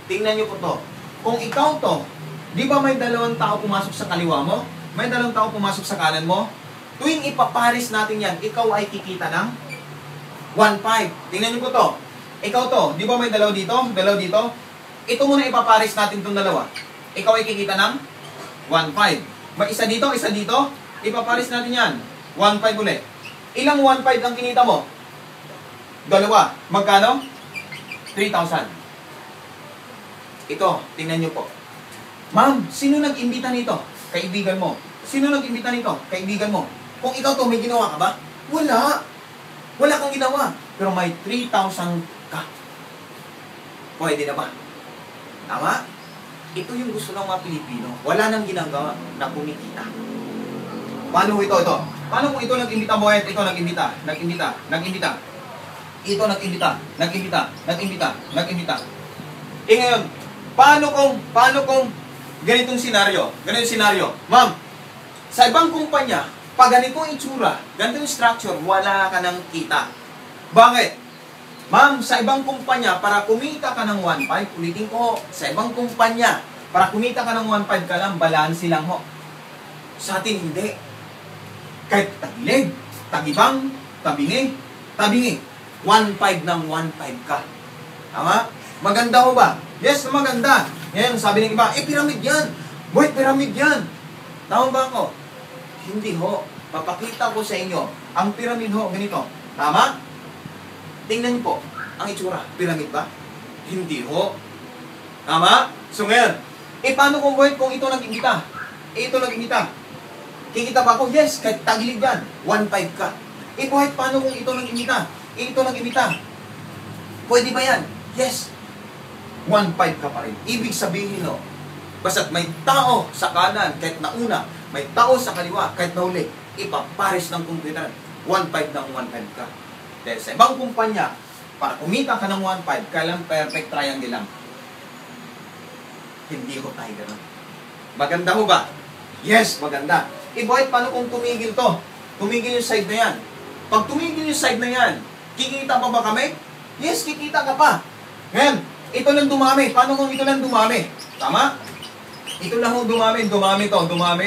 tingnan nyo po to. Kung ikaw to, di ba may dalawang tao pumasok sa kaliwa mo? May dalawang tao pumasok sa kanan mo? Tuwing ipaparis natin yan, ikaw ay kikita ng 1.5. Tingnan nyo po to. Ikaw to, di ba may dalaw dito? Dalaw dito? Ito muna ipaparis natin itong dalawa. Ikaw ay kikita ng 1.5. May isa dito, isa dito. Ipaparis natin yan. 1.5 ulit. Ilang 1.5 ang kinita mo? Dalawa. Magkano? 3,000. Ito, tingnan nyo po. Ma'am, sino nag-imbita nito? Kaibigan mo. Sino nag-imbita nito? Kaibigan mo. Kung ikaw to, may ginawa ka ba? Wala. Wala kang ginawa. Pero may 3,000 ka. Pwede na ba? Tama? Ito yung gusto ng mga Pilipino. Wala nang ginagawa na kumikita. Paano ito? Paano kung ito nag-imbita mo at ito nag-imbita? Ito nag-imbita. Eh ngayon, paano kung ganitong senaryo? Ma'am, sa ibang kumpanya, pag ganitong itsura, ganitong structure, wala ka nang kita. Bakit? Ma'am, sa ibang kumpanya, para kumita ka ng 1.5, ulitin ko, sa ibang kumpanya, para kumita ka ng 1.5 ka lang, balanse lang ho. Sa atin, hindi. Kahit tagilid, tagibang, tabingi, 1.5 ng 1.5 ka. Tama? Maganda ho ba? Yes, maganda. Ngayon, sabi ng iba, pyramid yan. Boy, pyramid yan. Tama ba ako? Hindi ho. Papakita ko sa inyo. Ang pyramid ho, ganito. Tama? Tingnan niyo po. Ang itsura, pyramid ba? Hindi ho. Tama? So ngayon, paano kung ito nag-imbita? Ito nag-imbita. Kikita ba ako? Yes, kahit tagilid yan. 1.5 ka. Buhay, paano kung ito nag-imbita? Ito nag-imbita. Pwede ba yan? Yes. 1.5 ka pa rin. Ibig sabihin, no, basta't may tao sa kanan, kahit nauna, may tao sa kaliwa, kahit nauli, ipapares ng computer, 1.5 ng 1.5 ka. Dahil sa ibang kumpanya, para kumita ka ng 1.5, kailang perfect triangle lang. Hindi ko tayo ganun. Maganda ho ba? Yes, maganda. Boy, paano kung tumigil to? Tumigil yung side na yan. Pag tumigil yung side na yan, kikita pa ba kami? Yes, kikita ka pa. Ngayon, ito lang dumami. Paano kung ito lang dumami? Tama? Ito lang ho dumami to. Dumami ho.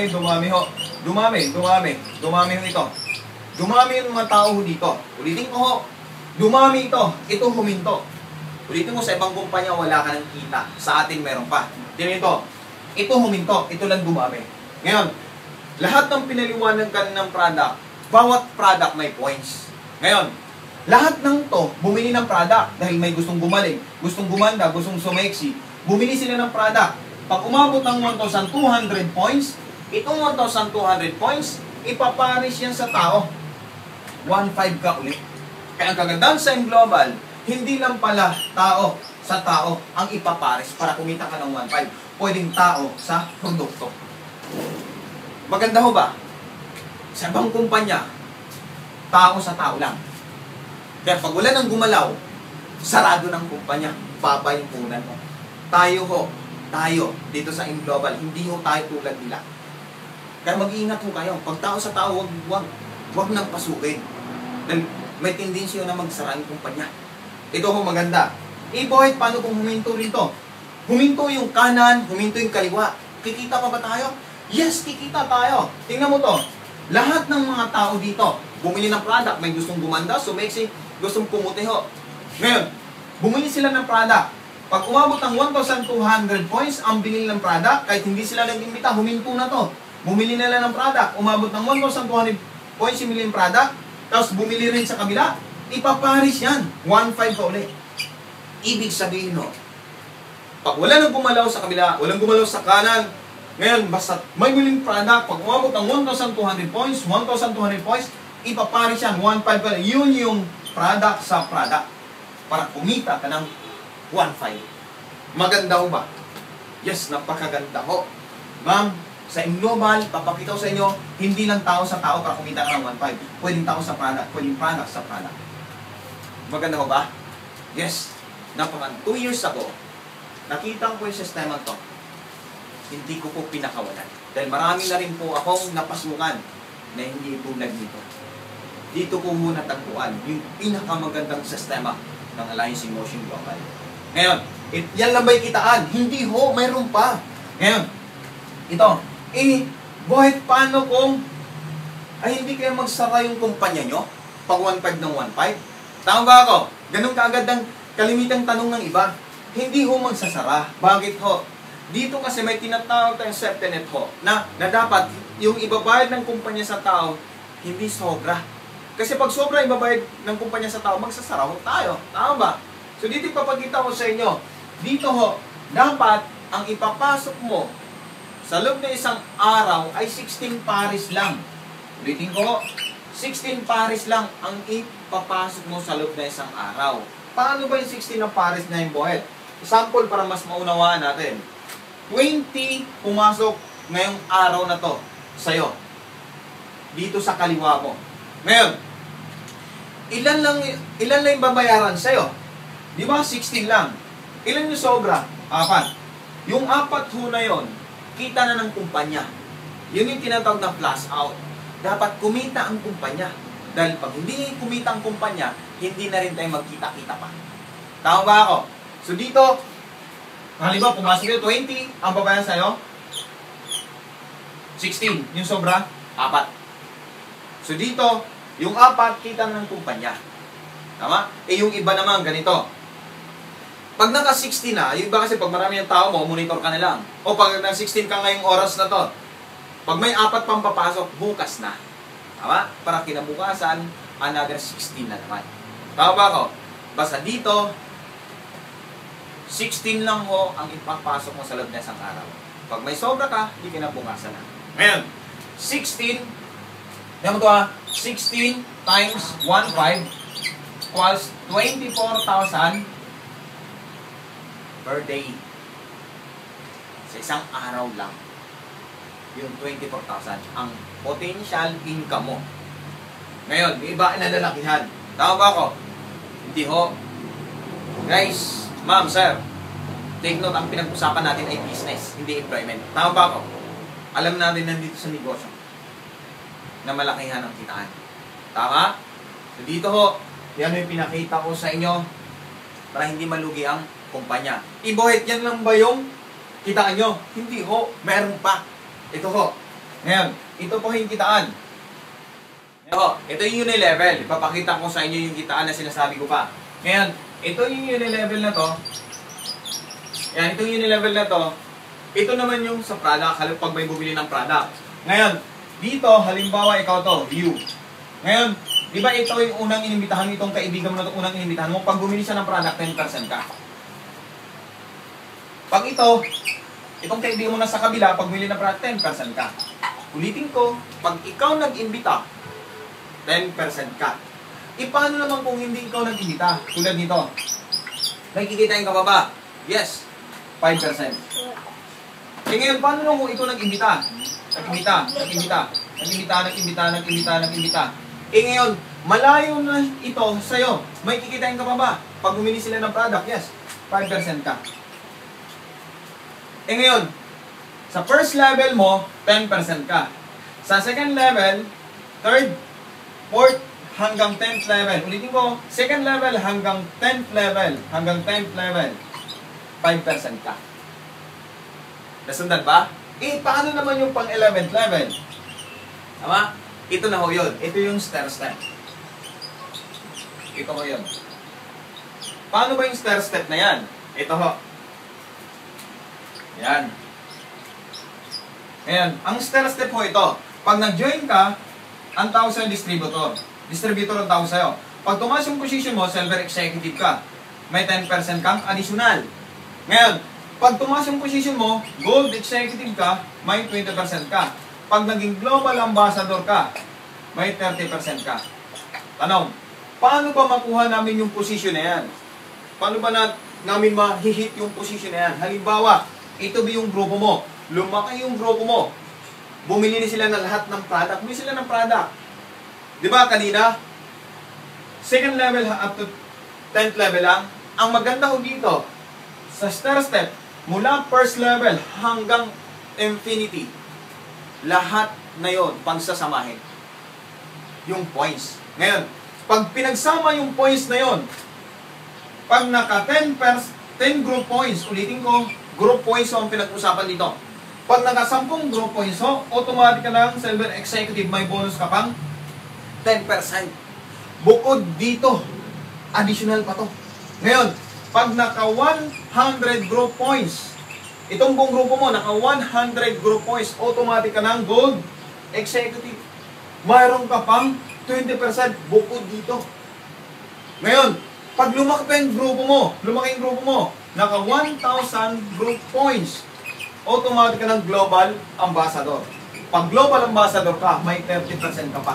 Dumami ho ito. Dumami yung mga tao ho dito. Ulitin ko ho. Dumami ito. Ito huminto. Ulitin mo, sa ibang kumpanya wala ka ng kita. Sa atin meron pa. Tingnan ito. Ito huminto. Ito lang dumami. Ngayon, lahat ng pinaliwanag ka ng product, bawat product may points. Ngayon, lahat ng to, bumili ng product dahil may gustong gumaling, gustong gumanda, gustong sumeksi. Bumili sila ng product. Pag umabot ng 1,200 points, itong 1,200 points, ipaparis yan sa tao. 1.5 ka ulit. Kaya ang kagandahan sa Global, hindi lang pala tao sa tao ang ipaparis para kumita ka ng 1.5. Pwedeng tao sa produkto. Maganda ho ba? Sa ibang kumpanya, tao sa tao lang. Kaya pag wala nang gumalaw, sarado ng kumpanya, papayupunan mo. Tayo, dito sa Global, hindi ho tayo tulad nila. Kaya mag-iingat ho kayo. Pag tao sa tao, wag nang pasukin. Dahil may tendency na magsara ang kumpanya. Ito ho maganda. Boy, paano kung huminto rin to? Huminto yung kanan, huminto yung kaliwa. Kikita pa ba tayo? Yes, kikita tayo. Tingnan mo to. Lahat ng mga tao dito, bumili ng product, may gustong gumanda, sumeksi, gustong pumuti ho. Ngayon, bumili sila ng product. Pag umabot ng 1,200 points ang binili ng product, kahit hindi sila nag-imbita, huminto na to. Bumili nila ng product, umabot ng 1,200 points yung binili ng product, tapos bumili rin sa kabila, ipaparis yan. 1.5 ka ulit. Ibig sabihin ho, pag wala nang gumalaw sa kabila, walang gumalaw sa kanan, ngayon, basta may biling product, pag umabot ng 1,200 points, ipaparis yan, 1.5 ka. Yun yung product sa product. Para kumita ka ng 1.5. Maganda ho ba? Yes, napakaganda ho. Ma'am, sa Global, papakita ko sa inyo, hindi lang tao sa tao para kumita ka ng 1.5. Pwedeng tao sa product, pwedeng product sa product. Maganda ho ba? Yes. 2 years ago, nakita ko yung sistema to. Hindi ko po pinakawalan. Dahil marami na rin po akong napasukan na hindi tulad nito. Dito ko muna tagpuan yung pinakamagandang sistema ng Alliance in Motion Global. Ngayon, Yan lang ba yung kitaan? Hindi ho, mayroon pa. Ngayon, ito. Bohet, paano kung hindi kayo magsara yung kumpanya nyo? Pag 1.5 ng 1.5? Tama ba ako? Ganun kaagad ang kalimitang tanong ng iba. Hindi ho magsasara. Bakit ho? Dito kasi may tinatawag tayong safety net ho, na dapat yung ibabayad ng kumpanya sa tao, hindi sobra. Kasi pag sobra ibabayad ng kumpanya sa tao, magsasara ho tayo. Tama ba? So dito ipapakita ko sa inyo. Dito ho, dapat ang ipapasok mo sa loob ng isang araw ay 16 pares lang. Ulitin ko ho, 16 pares lang ang ipapasok mo sa loob ng isang araw. Paano ba yung 16 na pares na yung buhet? Sample para mas maunawaan natin. 20 pumasok ngayong araw na to sa'yo. Dito sa kaliwa mo. Ngayon, ilan lang yung babayaran sa'yo? Di ba? 16 lang. Ilan yung sobra? 4. Yung 4 ho na yon, kita na ng kumpanya. Yun yung tinatawag na flash out. Dapat kumita ang kumpanya. Dahil pag hindi kumita ang kumpanya, hindi na rin tayo magkita-kita pa. Tama ba ako? So dito, halimbawa, pumasok yung 20, ang babayaran sa'yo, 16. Yung sobra, 4. So dito, yung 4, kita ng kumpanya. Tama? Yung iba naman, ganito. Pag naka-16 na, yung iba kasi pag marami yung tao mo, monitor ka na lang. O pag naka-16 ka ngayong oras na to, pag may 4 pang papasok, bukas na. Tama? Para kinabukasan, another 16 na naman. Tama ba ako? Basta dito, 16 lang ho ang ipapasok mo sa loob na isang araw. Pag may sobra ka, hindi kinabukasan na. Ngayon, 16, yan mo ito 16 times 1.5 equals 24,000 per day. Sa isang araw lang. Yung 24,000 ang potential income mo. Ngayon, may iba na lalakihan. Tama ba ako? Hindi ho. Guys, ma'am, sir, take note, ang pinag-usapan natin ay business, hindi employment. Tama ba ako? Alam natin nandito sa negosyo na malakihan ang kitaan. Tama? So dito ho, yan yung pinakita ko sa inyo para hindi malugi ang kumpanya. Ibohet, yan lang ba yung kitaan nyo? Hindi ho, meron pa. Ito ho. Ngayon, ito po yung kitaan. Ngayon ho, ito yung unilevel. Ipapakita ko sa inyo yung kitaan na sinasabi ko pa. Ngayon, ito yung unilevel na to. Yan, ito yung unilevel na to. Ito naman yung sa product, pag may bumili ng product. Ngayon, dito, halimbawa ikaw to, you. Ngayon, di ba ito yung unang inimbitahan itong kaibigan mo na itong unang inimbitahan mo? Pag bumili siya ng product, 10% ka. Pag itong kaibigan mo na sa kabila, pag bumili ng product, 10% ka. Ulitin ko, pag ikaw nag-imbita, 10% ka. Paano naman kung hindi ikaw nag-imbita? Tulad nito. Nakikitain ka pa ba? Yes. 5%. Ngayon, paano naman kung ikaw nag-imbita? Nag-imbita. Ngayon, malayo na ito sa'yo. May kikitain ka pa ba? Pag bumili sila ng product, yes. 5% ka. Ngayon, sa first level mo, 10% ka. Sa second level, third, fourth, hanggang 10th level. Ulitin ko, second level hanggang 10th level. 5% ka. Nasundan ba? Paano naman yung pang 11th level? Tama? Ito na ho yun. Ito yung stair step. Ito ho yun. Paano ba yung stair step na yan? Ito ho. Yan. Ayan. Ang stair step ho ito. Pag nag-join ka, ang tawag sa'yo distributor. Distributor ang tawag sa'yo. Pag tumaas yung position mo, silver executive ka. May 10% kang additional. Ngayon, pag tumaas yung position mo, gold executive ka, may 20% ka. Pag naging global ambassador ka, may 30% ka. Tanong, paano ba makuha namin yung position na yan? Paano ba namin ma-hit yung position na yan? Halimbawa, ito ba yung grupo mo? Lumaki yung grupo mo. Bumili sila ng lahat ng product. Bumili sila ng product. Di ba kanina? Second level up to 10th level lang. Ang maganda ho dito, sa stair step, mula first level hanggang infinity, lahat na yon pagsasamahin. Yung points. Ngayon, pag pinagsama yung points na yon, pag naka 10 10 group points. Ulitin ko, group points ang pinag-usapan dito. Pag naka-10 group points ho, automatic ka lang, Silver Executive, may bonus ka pang 10%. Bukod dito, additional pa to. Ngayon, pag naka 100 group points, itong buong grupo mo, naka 100 group points, automatic ka ng Gold Executive. Mayroon ka pang 20% bukod dito. Ngayon, pag lumaki pa yung grupo mo, naka 1,000 group points, automatic ka ng Global Ambassador. Pag Global Ambassador ka, may 30% ka pa.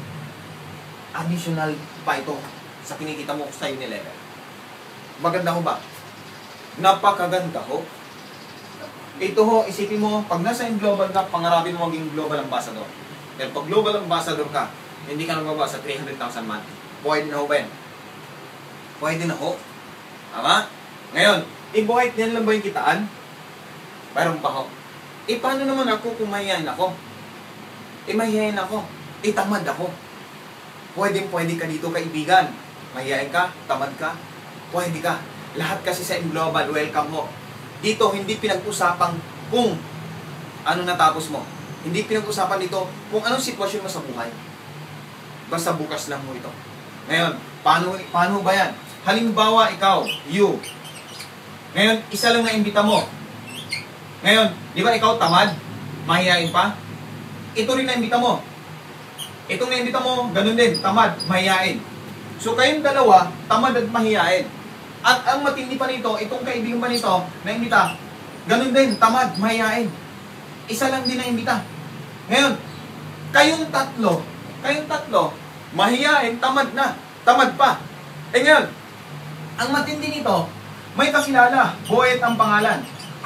Additional pa ito sa kinikita mo sa Unilever. Maganda ho ba? Napakaganda ho. Ito ho, isipin mo, pag nasa global ka, pangarapin mo maging Global Ambassador. Pero pag Global Ambassador ka, hindi ka nababa sa 300,000 month. Pwede na ho ba yan? Pwede na ho. Tama? Ngayon, i-buhit yan lang ba yung kitaan? Mayroon pa ho. Paano naman ako kung mahihayin ako? Mahihayin ako. Tamad ako. Pwede ka dito, kaibigan. Mahihayin ka, tamad ka, pwede ka. Lahat kasi sa global, welcome mo. Dito, hindi pinag-usapan kung ano natapos mo. Hindi pinag-usapan dito kung anong sitwasyon mo sa buhay. Basta bukas lang mo ito. Ngayon, paano ba yan? Halimbawa, ikaw, you. Ngayon, isa lang na imbita mo. Ngayon, di ba ikaw tamad? Mahihain pa? Ito rin na imbita mo. Itong na imbita mo, ganun din, tamad, mahihain. So, kayong dalawa, tamad at mahihain. At ang matindi pa nito, itong kaibigan pa nito, na imbita, ganun din, tamad, mahihain. Isa lang din na imbita. Ngayon, kayong tatlo, mahihain, tamad na, tamad pa. Ngayon, ang matindi nito, may kakilala, Boyet ang pangalan.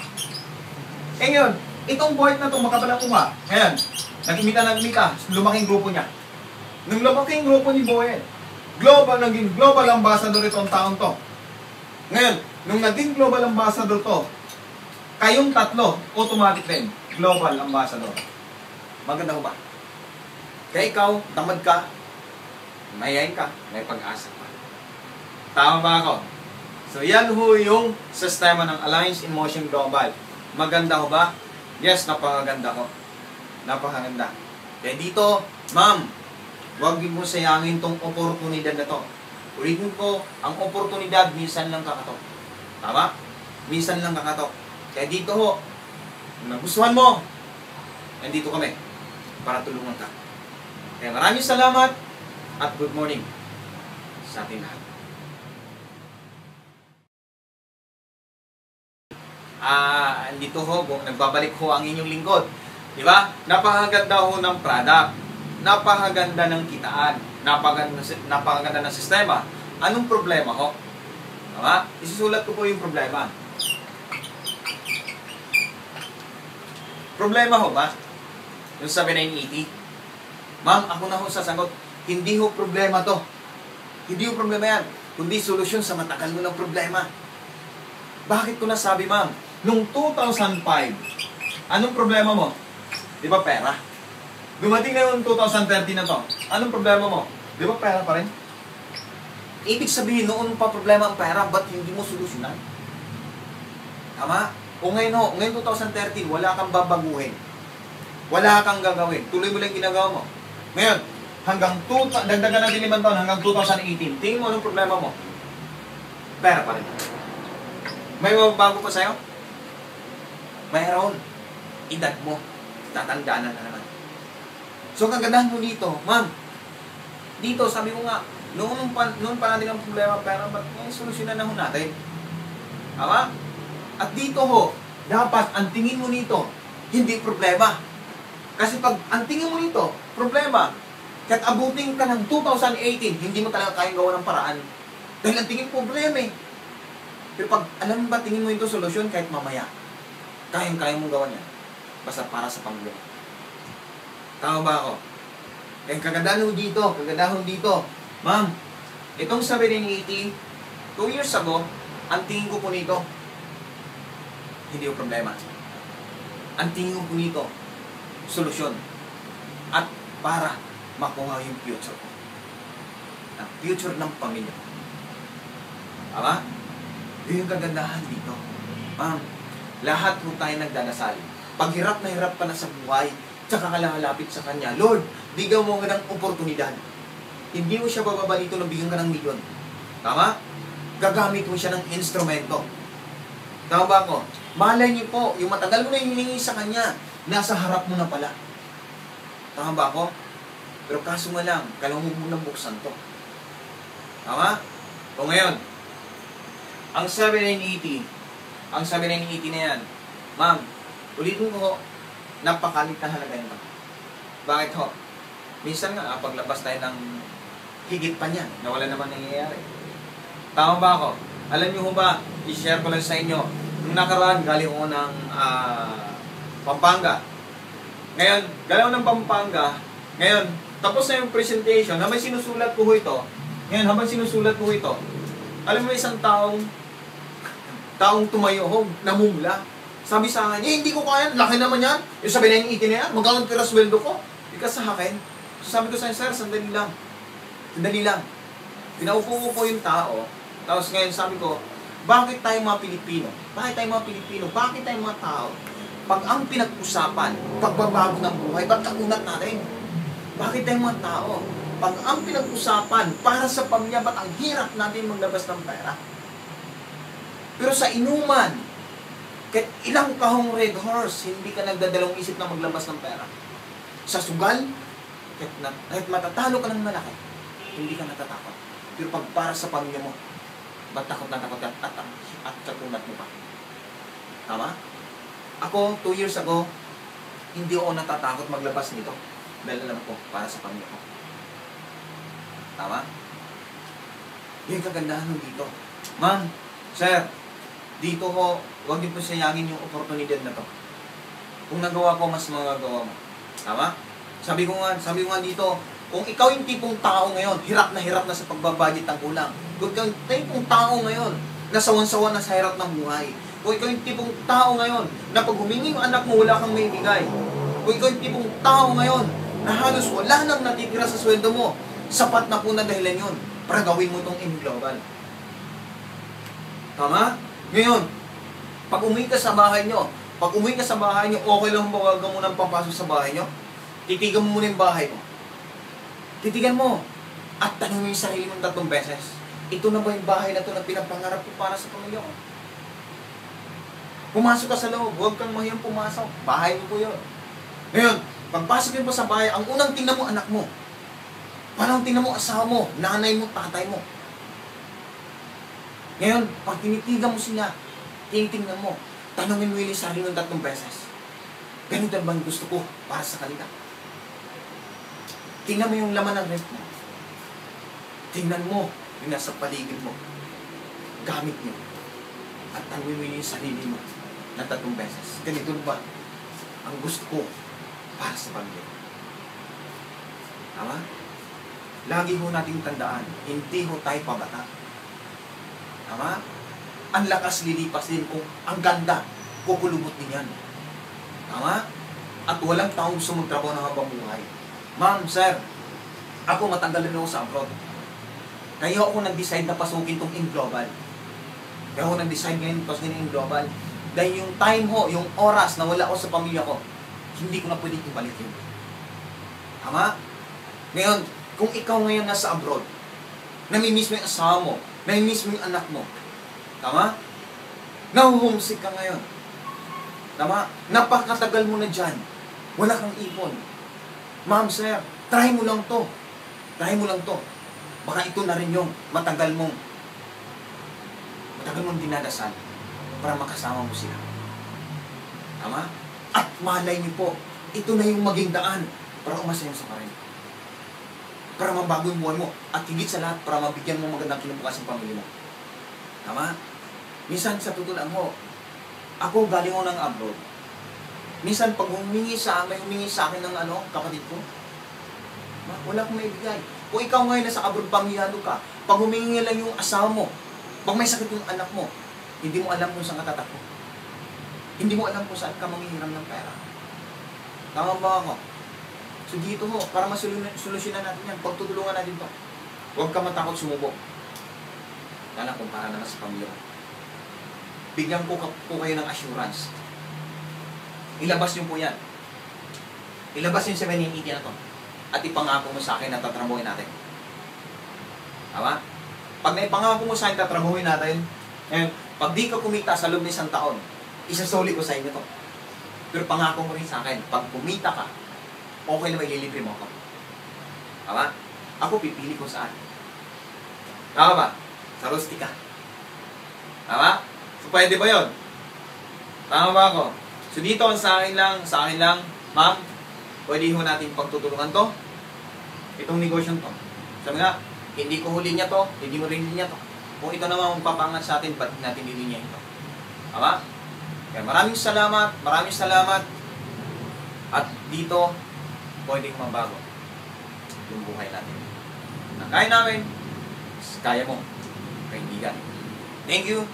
Ngayon, itong Boyet na ito, makapalang uma. Ngayon, nagimita, lumaking grupo niya. Nung lumaking grupo ni Boyet, naging Global Ambassador itong taon to. Ngayon, nung naging Global Ambassador to, kayong tatlo, automatic din, Global Ambassador. Maganda ko ba? Kaya ikaw, tamad ka, mayayain ka, may pag-asa pa. Tama ba ako? So, yan ho yung sistema ng Alliance in Motion Global. Maganda ko ba? Yes, napakaganda ko. Napakaganda. Kaya dito, ma'am, huwag mo sayangin tong oportunidad na to. Ulitin ko, ang oportunidad, minsan lang kakatok. Tama? Minsan lang kakatok. Kaya dito ho, kung nagustuhan mo, nandito kami para tulungan ka. Kaya maraming salamat at good morning sa ating lahat. Dito ho, nagbabalik ho ang inyong lingkod. Di ba? Napakaganda ho ng product. Napakaganda ng kitaan. Napakaganda ng sistema. Anong problema ho? Tama? Isusulat ko po yung problema. Problema ho ba? Yung 7980. Ma'am, ako na ho sasagot. Hindi ho problema to. Hindi ho problema yan. Kundi solusyon sa matagal mo ng problema. Bakit ko nasabi, ma'am? Nung 2005, anong problema mo? Di ba pera? Dumating na yung 2013 na to. Anong problema mo? Di ba pera pa rin? Ibig sabihin, noon pa problema ang pera, ba't hindi mo solusyonan? Tama? O ngayon 2013, wala kang babaguhin. Wala kang gagawin. Tuloy mo lang ginagawa mo. Ngayon, dagdagan natin 5 taon, hanggang 2018, tingin mo anong problema mo? Pera pa rin. May mababago pa sa'yo? Mayroon. Edad mo. Tatandaan na naman. So, kagandahan mo dito, ma'am, dito, sabi ko nga, noon pa natin ang problema, pero ba't solusyonan na ho natin? Tama? At dito ho, dapat ang tingin mo nito, hindi problema. Kasi pag ang tingin mo nito, problema, kahit abutin ka ng 2018, hindi mo talaga kayang gawa ng paraan. Dahil ang tingin problema eh. Pero pag alam mo ba, tingin mo ito solusyon kahit mamaya, kayang mong gawa niya. Basta para sa Panginoon. Tama ba ako? Kaya kagandahan dito, ma'am, itong 7980, 2 years ago, ang tingin ko po nito, hindi yung problema. Ang tingin ko po nito, solusyon. At para makuha yung future ko. Ang future ng pamilya. Tama? Yun yung kagandahan dito. Ma'am, lahat po tayo nagdadasal. Pag hirap na hirap ka na sa buhay, tsaka ka lalapit sa Kanya, Lord, bigyan mo nga ng oportunidad. Hindi mo siya bababa dito na bigyan ka ng milyon. Tama? Gagamit mo siya ng instrumento. Tama ba ako? Malay niyo po, yung matagal mo na hiningi sa Kanya, nasa harap mo na pala. Tama ba ako? Pero kaso nga lang, kailangan mo munang buksan to. Tama? O ngayon, ang 7980 na yan, ma'am, ulitin ko, napakalit na halaga nito. Bakit ho? Minsan nga, paglabas tayo ng higit pa niyan, na wala naman nangyayari. Tama ba ako? Alam niyo ho ba, i-share ko lang sa inyo, nung nakaraan, galing ko ng Pampanga. Ngayon, galing ko ng Pampanga, ngayon, tapos na yung presentation, habang sinusulat ko ho ito, alam mo isang taong tumayo ho, namumula. Sabi sa akin, hindi ko kaya, laki naman yan. Yung sabi na yung itin na yan, magkano tira sweldo ko? Ika sa akin. So sabi ko sa sir, sandali lang. Pinaupo ko yung tao. Tapos ngayon sabi ko, bakit tayo mga Pilipino? Bakit tayo mga tao? Pag ang pinag-usapan, pagbabago ng buhay, ba't kakunat natin? Bakit tayo mga tao? Pag ang pinag-usapan, para sa pamilya, ba't ang hirap natin maglabas ng pera? Pero sa inuman, kahit ilang kahong Red Horse, hindi ka nagdadalawang isip na maglabas ng pera. Sa sugal, kahit matatalo ka ng malaki, hindi ka natatakot. Pero pag para sa pamilya mo, ba't takot na takot at katunat mo pa? Tama? Ako, 2 years ago, hindi ako natatakot maglabas nito. Dahil alam ko, para sa pamilya ko. Tama? Yung kagandahan mo dito. Ma'am, sir, dito ko, huwag din po sayangin yung oportunidad na to. Kung nagawa ko, mas magagawa mo. Tama? Sabi ko nga dito, kung ikaw yung tipong tao ngayon, hirap na sa pagbabudget ng kulang. Kung ikaw yung tipong tao ngayon, nasawan-sawan na sa hirap ng buhay. Kung ikaw yung tipong tao ngayon, na pag humingi yung anak mo, wala kang may bigay. Kung ikaw yung tipong tao ngayon, na halos wala nang natitira sa sweldo mo, sapat na po na dahilan yun para gawin mo itong in-global. Tama? Ngayon, pag umuwi ka sa bahay nyo, okay lang ba wag mo nang papasok sa bahay nyo? Titigan mo muna yung bahay mo. Titigan mo. At tanongin yung sarili mong 3 beses. Ito na ba yung bahay na ito na pinapangarap ko para sa pamilya ko? Pumasok ka sa loob, huwag kang mahiyang pumasok. Bahay mo po yun. Ngayon, pagpasok mo sa bahay, ang unang tingnan mo anak mo. Parang tingnan mo asawa mo, nanay mo, tatay mo. Ngayon, pag tinitigan mo sila, tinitingnan mo, tanongin mo yung sarili ng 3 beses. Ganito ba yung gusto ko para sa kanila? Tingnan mo yung laman ng ref mo. Tingnan mo yung nasa paligid mo. Gamit mo. At tanongin mo yung sarili mo ng 3 beses. Ganito ba ang gusto ko para sa pamilya? Tama? Lagi ho nating tandaan, hindi ho tayo pabata. Tama? Ang lakas lilipas din kung ang ganda, kukulubot din yan. Tama? At walang taong gusto magtrabaho ng habang buhay. Ma'am, sir, ako matagal din ako sa abroad. Kaya ako nag-decide na pasukin tong in-global. Kaya ako nag-decide ngayon pasukin in-global. Dahil yung time ho, yung oras na wala ako sa pamilya ko, hindi ko na pwede ibalik yun. Tama? Ngayon, kung ikaw ngayon nasa abroad, namimiss mo yung asawa mo, namimiss mo yung anak mo, tama? Nahuhomesick ka ngayon. Tama? Napakatagal mo na dyan. Wala kang ipon. Ma'am, sir, try mo lang to. Baka ito na rin yung matagal mong dinadasal para makasama mo sila. Tama? At malay niyo po, ito na yung maging daan para umasaya sa parin. Para mabago yung buhay mo. At higit sa lahat, para mabigyan mo magandang kinabukasan ng pamilya mo. Tama? Minsan sa tutulan mo, ako galing ko ng abroad. Minsan pag humingi sa akin ng kapatid ko, wala akong maibigay. Kung ikaw ngayon nasa abroad, pamilado ka, pag humingi lang yung asawa mo, pag may sakit yung anak mo, hindi mo alam kung saan katatakbo. Hindi mo alam kung saan ka manghihiram ng pera. Tama ba ako? So dito ho, para masolusyonan natin yan, pagtutulungan natin to. Huwag ka matakot sumubok. Kala kung para naman sa pamilya. bigyan ko po kayo ng assurance. Ilabas niyo po yan. Ilabas yung 780 na to. At ipangako mo sa akin na tatrabuhin natin. Tama? Pag naipangako mo sa akin, tatrabuhin natin, ngayon, pag di ka kumita sa loob ng isang taon, isasoli ko sa inyo to. Pero pangako mo rin sa akin, pag kumita ka, okay na maililibre mo ako. Tama? Ako pipili ko saan. Tama ba? Sa Rustica. Tama? So, pwede ba yun? Tama ba ako? So, dito, sa akin lang, ma'am, pwede ho natin pagtutulungan to. Itong negosyo to. Sabi nga, hindi ko huli niya to, hindi mo rin niya to. Kung ito naman ang papangat sa atin, ba't natin hindi niya ito? Tama? Kaya maraming salamat. At dito, pwedeng mabago yung buhay natin. Na kaya namin, kaya mo, kaibigan. Thank you.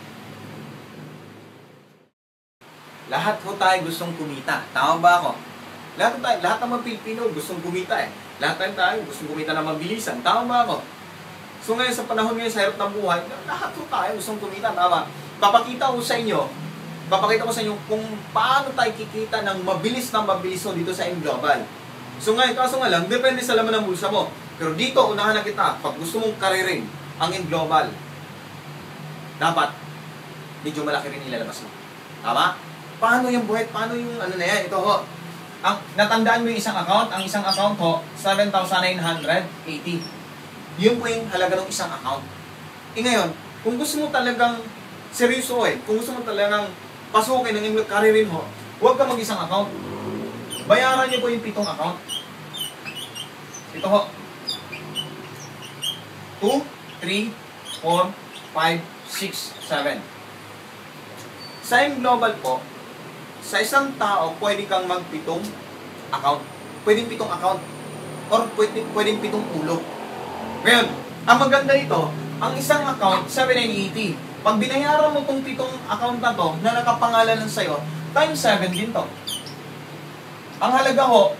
Lahat ho tayo gustong kumita. Tama ba ako? Lahat ng mga Pilipino gustong kumita eh. Lahat tayo gustong kumita na mabilisan. Tama ba ako? So ngayon sa panahon ngayon sa hirap ng buhay, lahat ho tayo gustong kumita. Tama? Papakita ko sa inyo kung paano tayo kikita ng mabilis dito sa Global. So ngayon, kaso nga lang, depende sa laman ng bulsa mo. Pero dito, unahan na kita, pag gusto mong karirin ang Global, dapat medyo malaki rin ilalabas mo. Tama? Paano yung buhay? Paano yung ano na yan? Ito ho. Natandaan mo yung isang account? Ang isang account ho, 7,980. Yun po yung halaga ng isang account. Ngayon, kung gusto mo talagang seryoso kung gusto mo talagang pasukin ng inyong karirin ho, huwag ka mag-isang account. Bayaran niyo po yung 7 account. Ito ho. 2, 3, 4, 5, 6, 7. Sa Global po, sa isang tao, pwede kang mag-7 account. Pwedeng 7 account. Or pwedeng 7 ulo. Ngayon, ang maganda nito, ang isang account, 780. Pag binayaran mo itong 7 account na to, na nakapangalan lang sa'yo, times 7 din to. Ang halaga ho,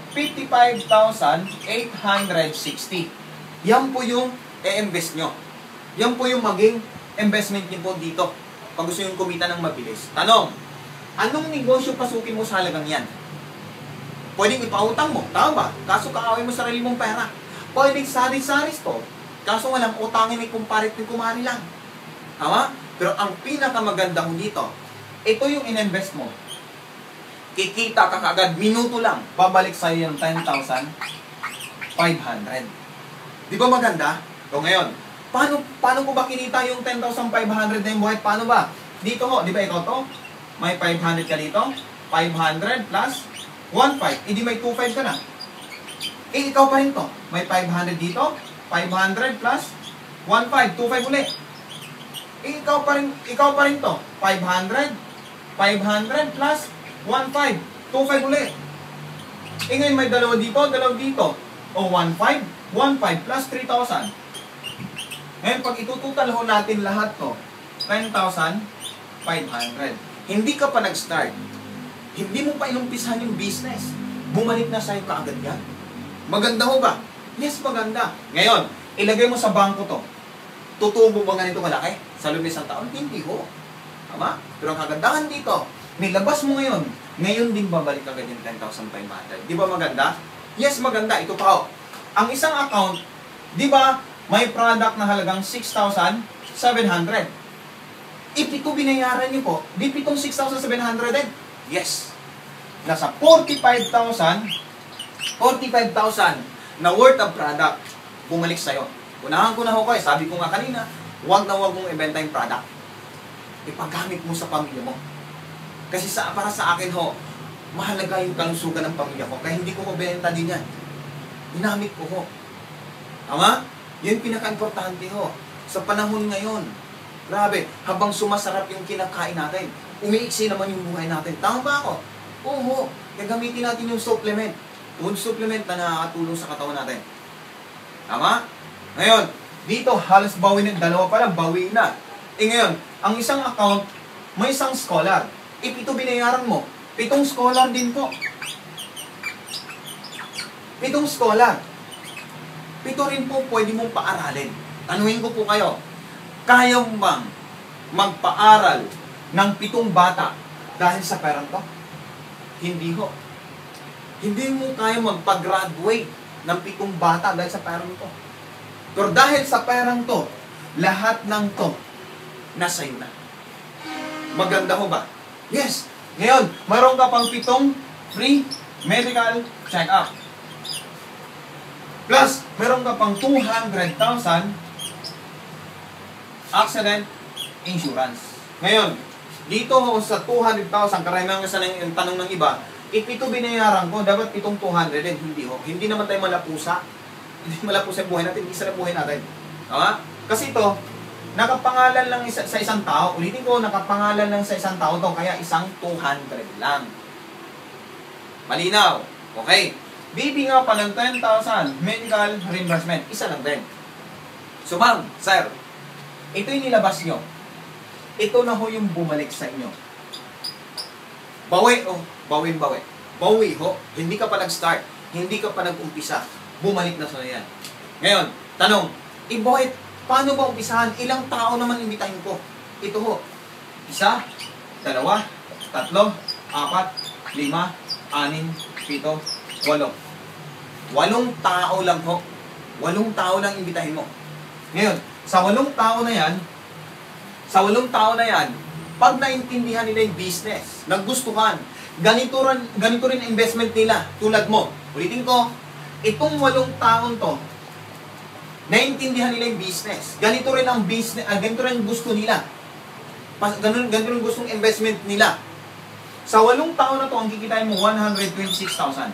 55,860. Yan po yung i-invest nyo. Yan po yung maging investment nyo po dito. Pag gusto yung kumita ng mabilis. Tanong, anong negosyo pasukin mo sa halagang yan? Pwedeng ipautang mo, tama ba? Kaso kaaway mo sarili mong pera. Pwedeng sari-saris to. Kaso walang utangin may kumparit ng kumari lang. Tama? Pero ang pinakamaganda ko dito, ito yung in-invest mo. Kikita ka kagad, minuto lang, babalik sa'yo yung 10,500. Di ba maganda? So ngayon, paano ko ba kinita yung 10,500 na yung buhay? Paano ba? Dito ho, di ba ikaw to? May 500 ka dito, 500 plus 1,500, hindi may 2,500 ka na. Ikaw pa rin to. May 500 dito, 500 plus 1,500, 2,500 ulit. Ikaw pa rin to. 500 plus 1,500, 2,500 ulit. Ngayon may dalawa dito. O 1,500 plus 3,000. Ngayon pag itututal ho natin lahat to, 10,500. Hindi ka pa nag-start. Hindi mo pa inumpisahan yung business. Bumalik na sa'yo kaagad yan. Maganda ho ba? Yes, maganda. Ngayon, ilagay mo sa bangko to. Tutubo ba ganito malaki? Sa loob ng isang taon? Hindi ho. Tama? Pero ang kagandahan dito, nilabas mo ngayon, ngayon din babalik agad yung 10,500. Di ba maganda? Yes, maganda. Ito pa ho. Ang isang account, di ba, may product na halagang 6,700. Ito binayaran niyo po, di pitong 6,700 din. Yes. Nasa 45,000 na worth of product bumalik sa'yo. Unahan ko na ho kayo, sabi ko nga kanina, huwag mong ibenta yung product. Ipagamit mo sa pamilya mo. Kasi para sa akin ho, mahalaga yung kalusugan ng pamilya ko, kaya hindi ko mabenta din yan. Ginamit ko ho. Tama? Yan pinaka-importante ho. Sa panahon ngayon, grabe, habang sumasarap yung kinakain natin, umiiksi naman yung buhay natin. Tama ba ako? Oo, gagamitin natin yung supplement. Food supplement na nakakatulong sa katawan natin. Tama? Ngayon, dito halos bawi na, dalawa pa lang, bawi na. Ngayon, ang isang account, may isang scholar. Ito binayaran mo. 7 scholar din po. 7 scholar. 7 rin po pwede mong paaralin. Tanungin ko po kayo, kaya mo bang magpaaral ng 7 bata dahil sa perang to? Hindi ho. Hindi mo kaya magpag-graduate ng 7 bata dahil sa perang to. Pero dahil sa perang to, lahat ng to, nasa iyo na. Maganda ho ba? Yes. Ngayon, mayroon ka pang 7 free medical check-up. Plus, mayroon ka pang 200,000 accident insurance. Ngayon, dito ho sa 200,000, karamihan sa yung tanong ng iba, if ito binayaran ko, dapat itong 200 din. Hindi ho. Hindi naman tayo malapusa. Hindi malapusa yung buhay natin. Isa na buhay natin. Tama? Kasi ito, nakapangalan lang sa isang tao. Ulitin ko, nakapangalan lang sa isang tao to, kaya isang 200 lang. Malinaw. Okay. Bibi nga pa ng 10,000 medical reimbursement. Isa lang din. So ma'am, sir, ito yung nilabas nyo. Ito na ho yung bumalik sa inyo. Bawi o, bawi. Bawi ho, hindi ka pa nag-start. Hindi ka pa nag-umpisa. Bumalik na sa yan. Ngayon, tanong, bakit? Paano ba umpisahan? Ilang tao naman imbitahin ko? Ito ho. 1, 2, 3, 4, 5, 6, 7, 8. 8 tao lang ho. 8 tao lang imbitahin mo. Ngayon, sa 8 tao na yan, pag naintindihan nila yung business, nagustuhan, ganito rin investment nila, tulad mo. Ulitin ko, itong 8 taon to, naintindihan nila yung business. Ganito rin ang business, ganito rin gusto nila. Ganito rin gustong investment nila. Sa 8 taon na to, ang kikitain mo, 126,000.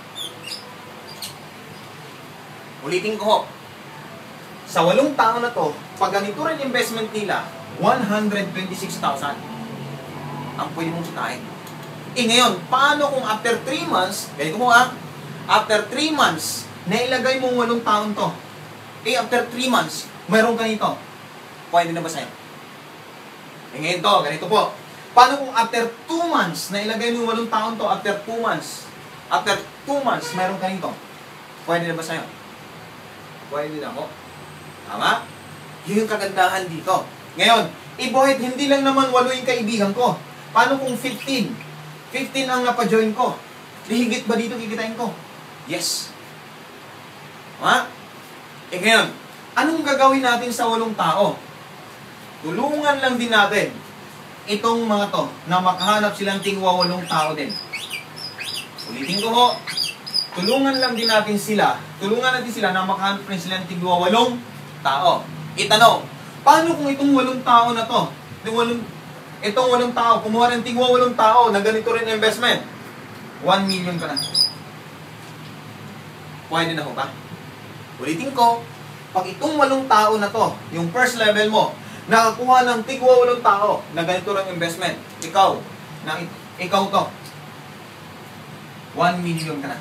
Ulitin ko ho. Sa 8 taon na to, pag ganito rin investment nila, 126,000 ang pwede mong sitain. Ngayon, paano kung after 3 months, ganito mo after 3 months, nailagay mong 8 taon to. After 3 months, mayroong ganito. Pwede na ba sa'yo? Ngayon to, ganito po. Paano kung after 2 months, nailagay mong 8 taon to, after 2 months, mayroong ganito. Pwede na ba sa'yo? Pwede na po. Tama? Yun yung kagandahan dito. Ngayon, ibohit, hindi lang naman 8 yung kaibigan ko. Paano kung 15? 15 ang napajoin ko. Higit ba dito kikitain ko? Yes. Ha? Ngayon, anong gagawin natin sa 8 tao? Tulungan lang din natin itong mga to na makahanap silang tingwa 8 tao din. Ulitin ko ho. Tulungan natin sila na makahanap rin silang tingwa 8 tao. Itanong, paano kung itong 8 tao na to, itong 8 tao, kumuha ng tingwa 8 tao na ganito rin investment, 1 million ka na. Pwede na ho ba? Ulitin ko, pag itong 8 tao na to, yung first level mo, nakakuha ng tingwa 8 tao na ganito rin investment, ikaw to, 1 million ka na.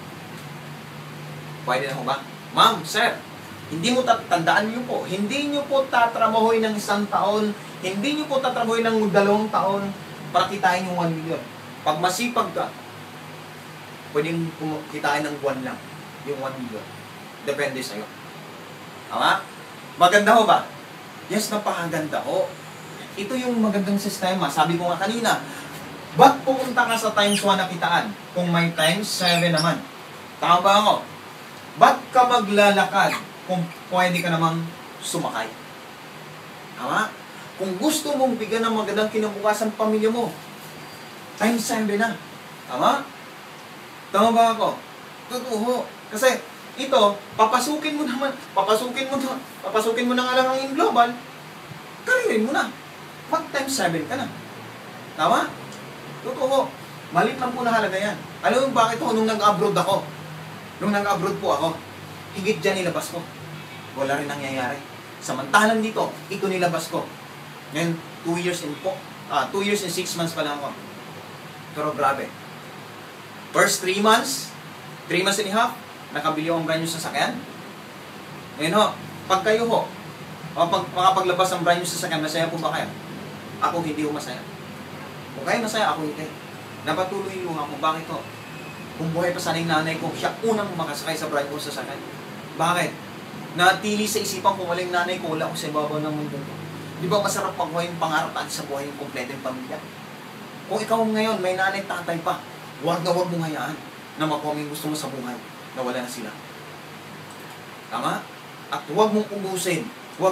Pwede na ho ba? Ma'am, sir, hindi mo tandaan niyo po, hindi niyo po tatrabahoy ng 1 taon, hindi niyo po tatrabahoy ng 2 taon para kitain yung 1 million. Pag masipag ka, pwedeng kitain ng buwan lang yung 1 million. Depende sa'yo. Tama? Maganda ho ba? Yes, napakaganda ho. Ito yung magandang sistema. Sabi ko nga kanina, ba't pupunta ka sa times 1 na kitaan kung may times 7 naman? Tama ba ako? Ba't ka maglalakad kung pwede ka namang sumakay? Tama? Kung gusto mong bigyan ng magandang kinabukasan pamilya mo, times 7 na. Tama? Tama ba ako? Totoo. Kasi ito, papasukin mo na nga lang ang global, karirin mo na. Mag times 7 ka na. Tama? Totoo. Malit lang po na halaga yan. Alam mo bakit ako nung nag-abroad ako? Nung nag-abroad po ako, higit dyan nilabas ko. Wala rin nangyayari. Samantalang dito, ito nilabas ko. Ngayon, 2 years and 6 months pa lang ako. Pero grabe. First 3 months, 3 months and a half, nakabili akong brand new sasakyan. Ngayon ho, pag kayo ho, makapaglabas ng brand new sasakyan, masaya po ba kayo? Ako hindi ho masaya. Kung kayo masaya, ako hindi. Napatuloy yung ako, bakit ho? Kung buhay pa sana yung nanay ko, siya unang makasakay sa brand new sasakyan. Bakit? Natili sa isipan ko, walang nanay ko, wala ako sa ibabaw ng mundo ko. Di ba masarap pagkuha yung pangarap at sa buhay yung kompleto yung pamilya? Kung ikaw ngayon may nanay tatay pa, huwag na huwag mong hayaan na makuha mo yung gusto mo sa buhay na wala na sila. Tama? At huwag mong ubusin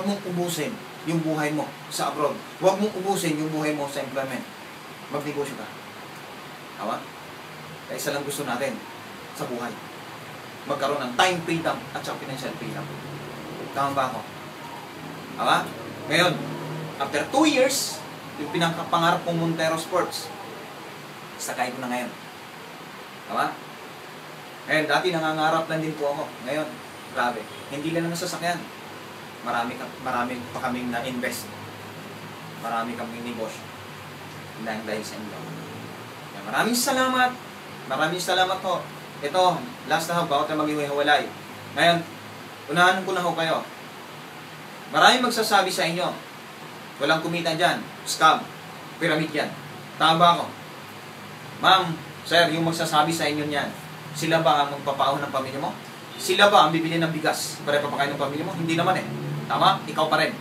yung buhay mo sa abroad. Huwag mong ubusin yung buhay mo sa employment. Magnegosyo ka. Tama? Kaya isa lang gusto natin sa buhay. Magkaroon ng time freedom at saka financial freedom. Tama ba ako? Tama? Ngayon, after 2 years, yung pinakapangarap kong Montero Sports, sakay ko na ngayon. Tama? Ngayon, dati nangangarap lang din po ako. Ngayon, grabe. Hindi lang naman sasakyan. Marami pa kaming na-invest. Marami kaming negosyo. Dahil sa inyo. Maraming salamat. Maraming salamat po. Ito, last na ho, bawat na maghihiwalay. Ngayon, unahan ko na ho kayo. Maraming magsasabi sa inyo, walang kumita dyan, scam, pyramid yan. Tama ba ako? Ma'am, sir, yung magsasabi sa inyo niyan, sila ba ang magpapaahon ng pamilya mo? Sila ba ang bibili ng bigas para papakain ng pamilya mo? Hindi naman eh. Tama? Ikaw pa rin.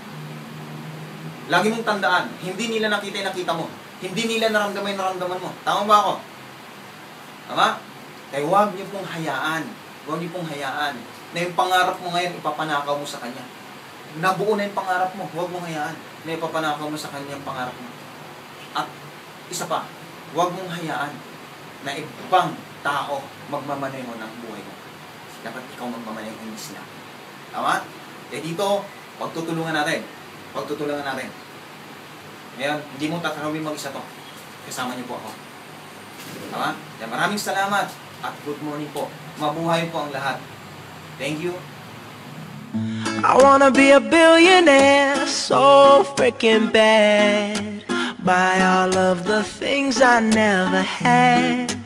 Lagi mong tandaan, hindi nila nakita yung nakita mo. Hindi nila naramdaman yung naramdaman mo. Tama ba ako? Tama? Kaya huwag niyo pong hayaan. Huwag niyo pong hayaan na yung pangarap mo ngayon ipapanakaw mo sa kanya. Nabuo na yung pangarap mo. Huwag mong hayaan na ipapanakaw mo sa kanya yung pangarap mo. At isa pa, huwag mong hayaan na ibang tao magmamaneho ng buhay mo. Dapat ikaw magmamaneho, hindi sila. Tama? Kaya dito, pagtutulungan natin. Pagtutulungan natin. Ngayon, hindi mo tatanawin mag-isa to. Kasama niyo po ako. Tama? Kaya maraming salamat at good morning po. Mabuhay po ang lahat. Thank you. I wanna be a billionaire so freaking bad. Buy all of the things I never had.